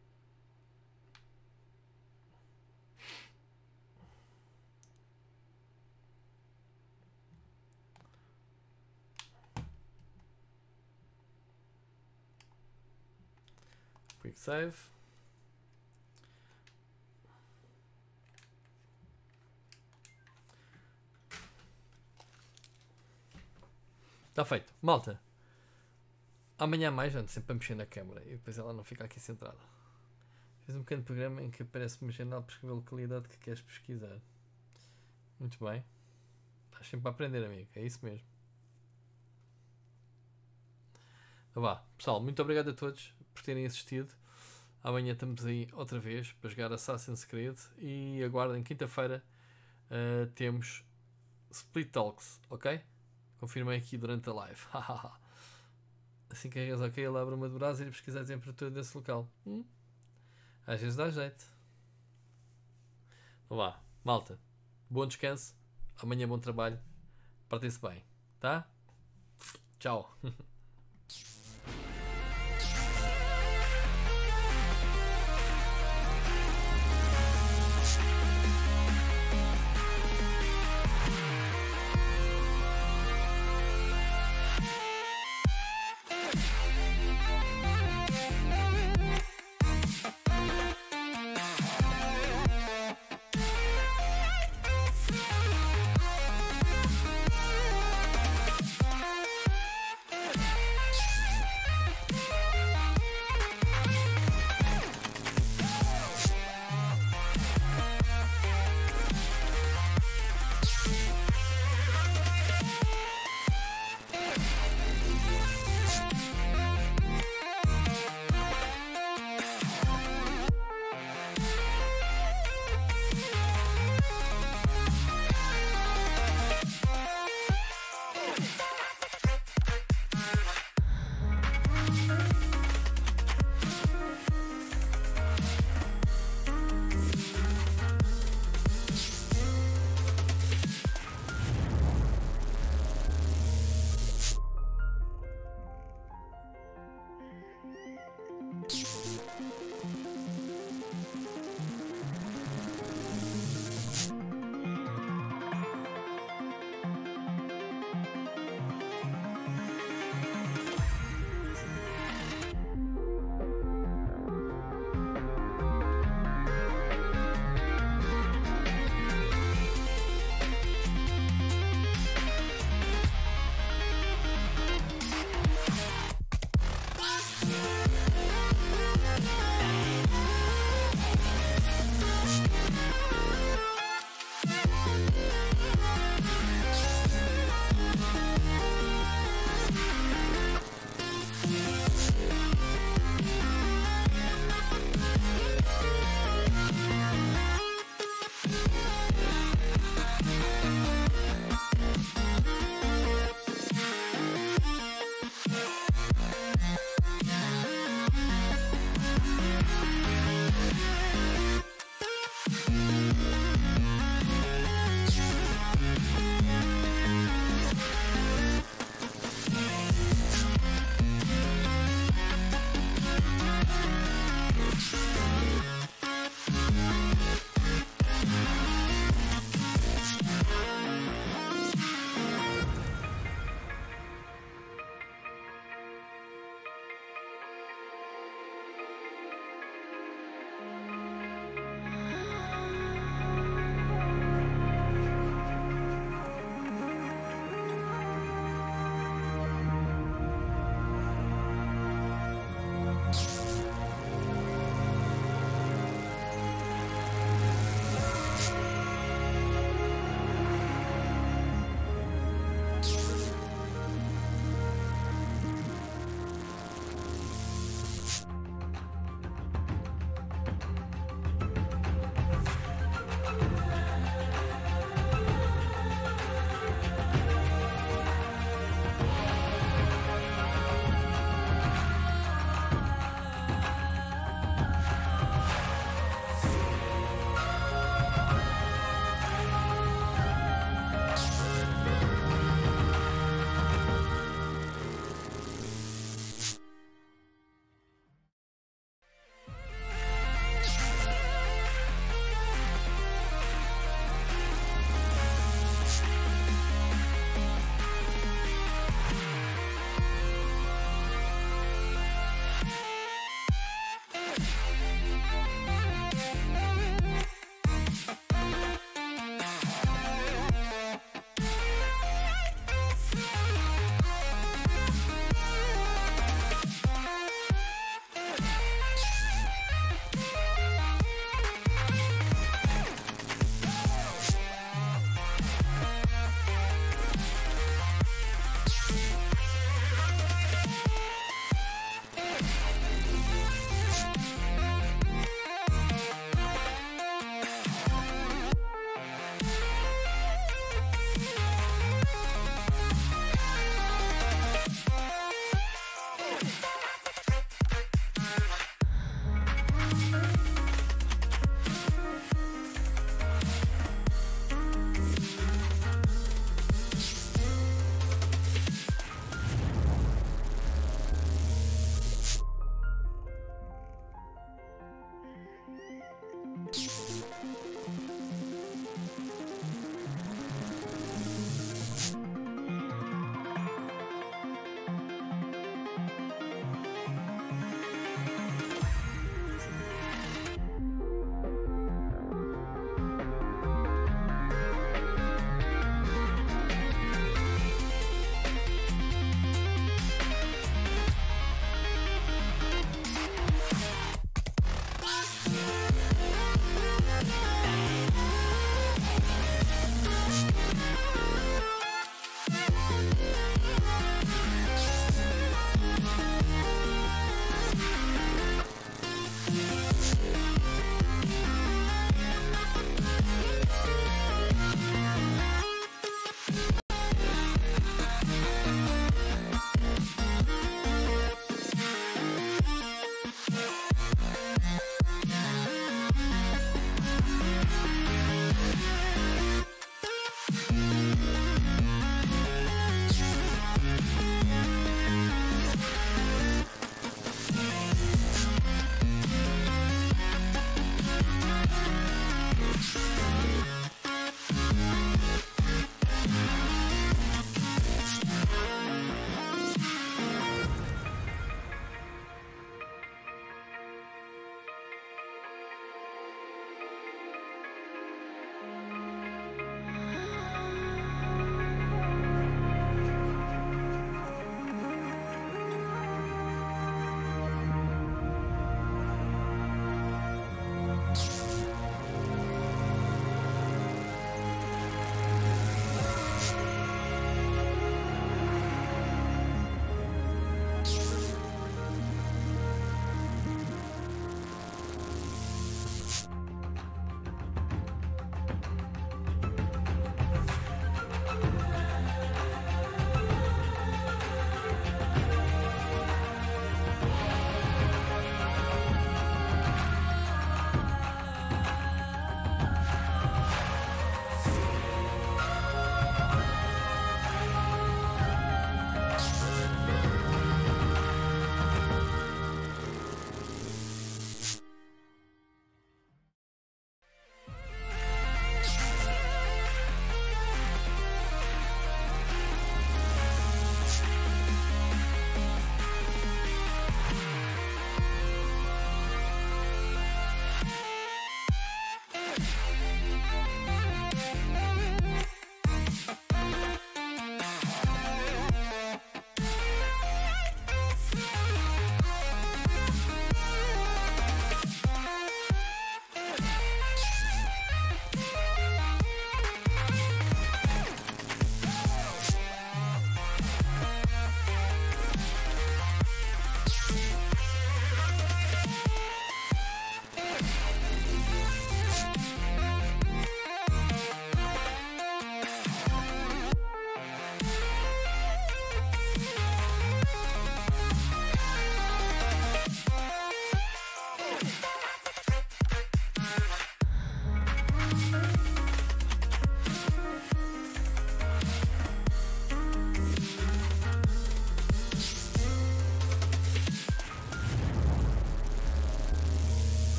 Quick save. Está feito. Malta. Amanhã mais, ando sempre a mexer na câmera e depois ela não fica aqui centrada. Fiz um pequeno programa em que aparece uma janela para escrever a localidade que queres pesquisar. Muito bem. Estás sempre a aprender, amigo. É isso mesmo. Então vá. Pessoal, muito obrigado a todos por terem assistido. Amanhã estamos aí outra vez para jogar Assassin's Creed e aguardem, quinta-feira temos Split Talks, ok? Confirmei aqui durante a live. Assim que és ok, ele abre uma de browser e pesquisar a temperatura desse local. Às vezes dá jeito. Então vá, malta. Bom descanso. Amanhã bom trabalho. Portem-se bem, tá? Tchau.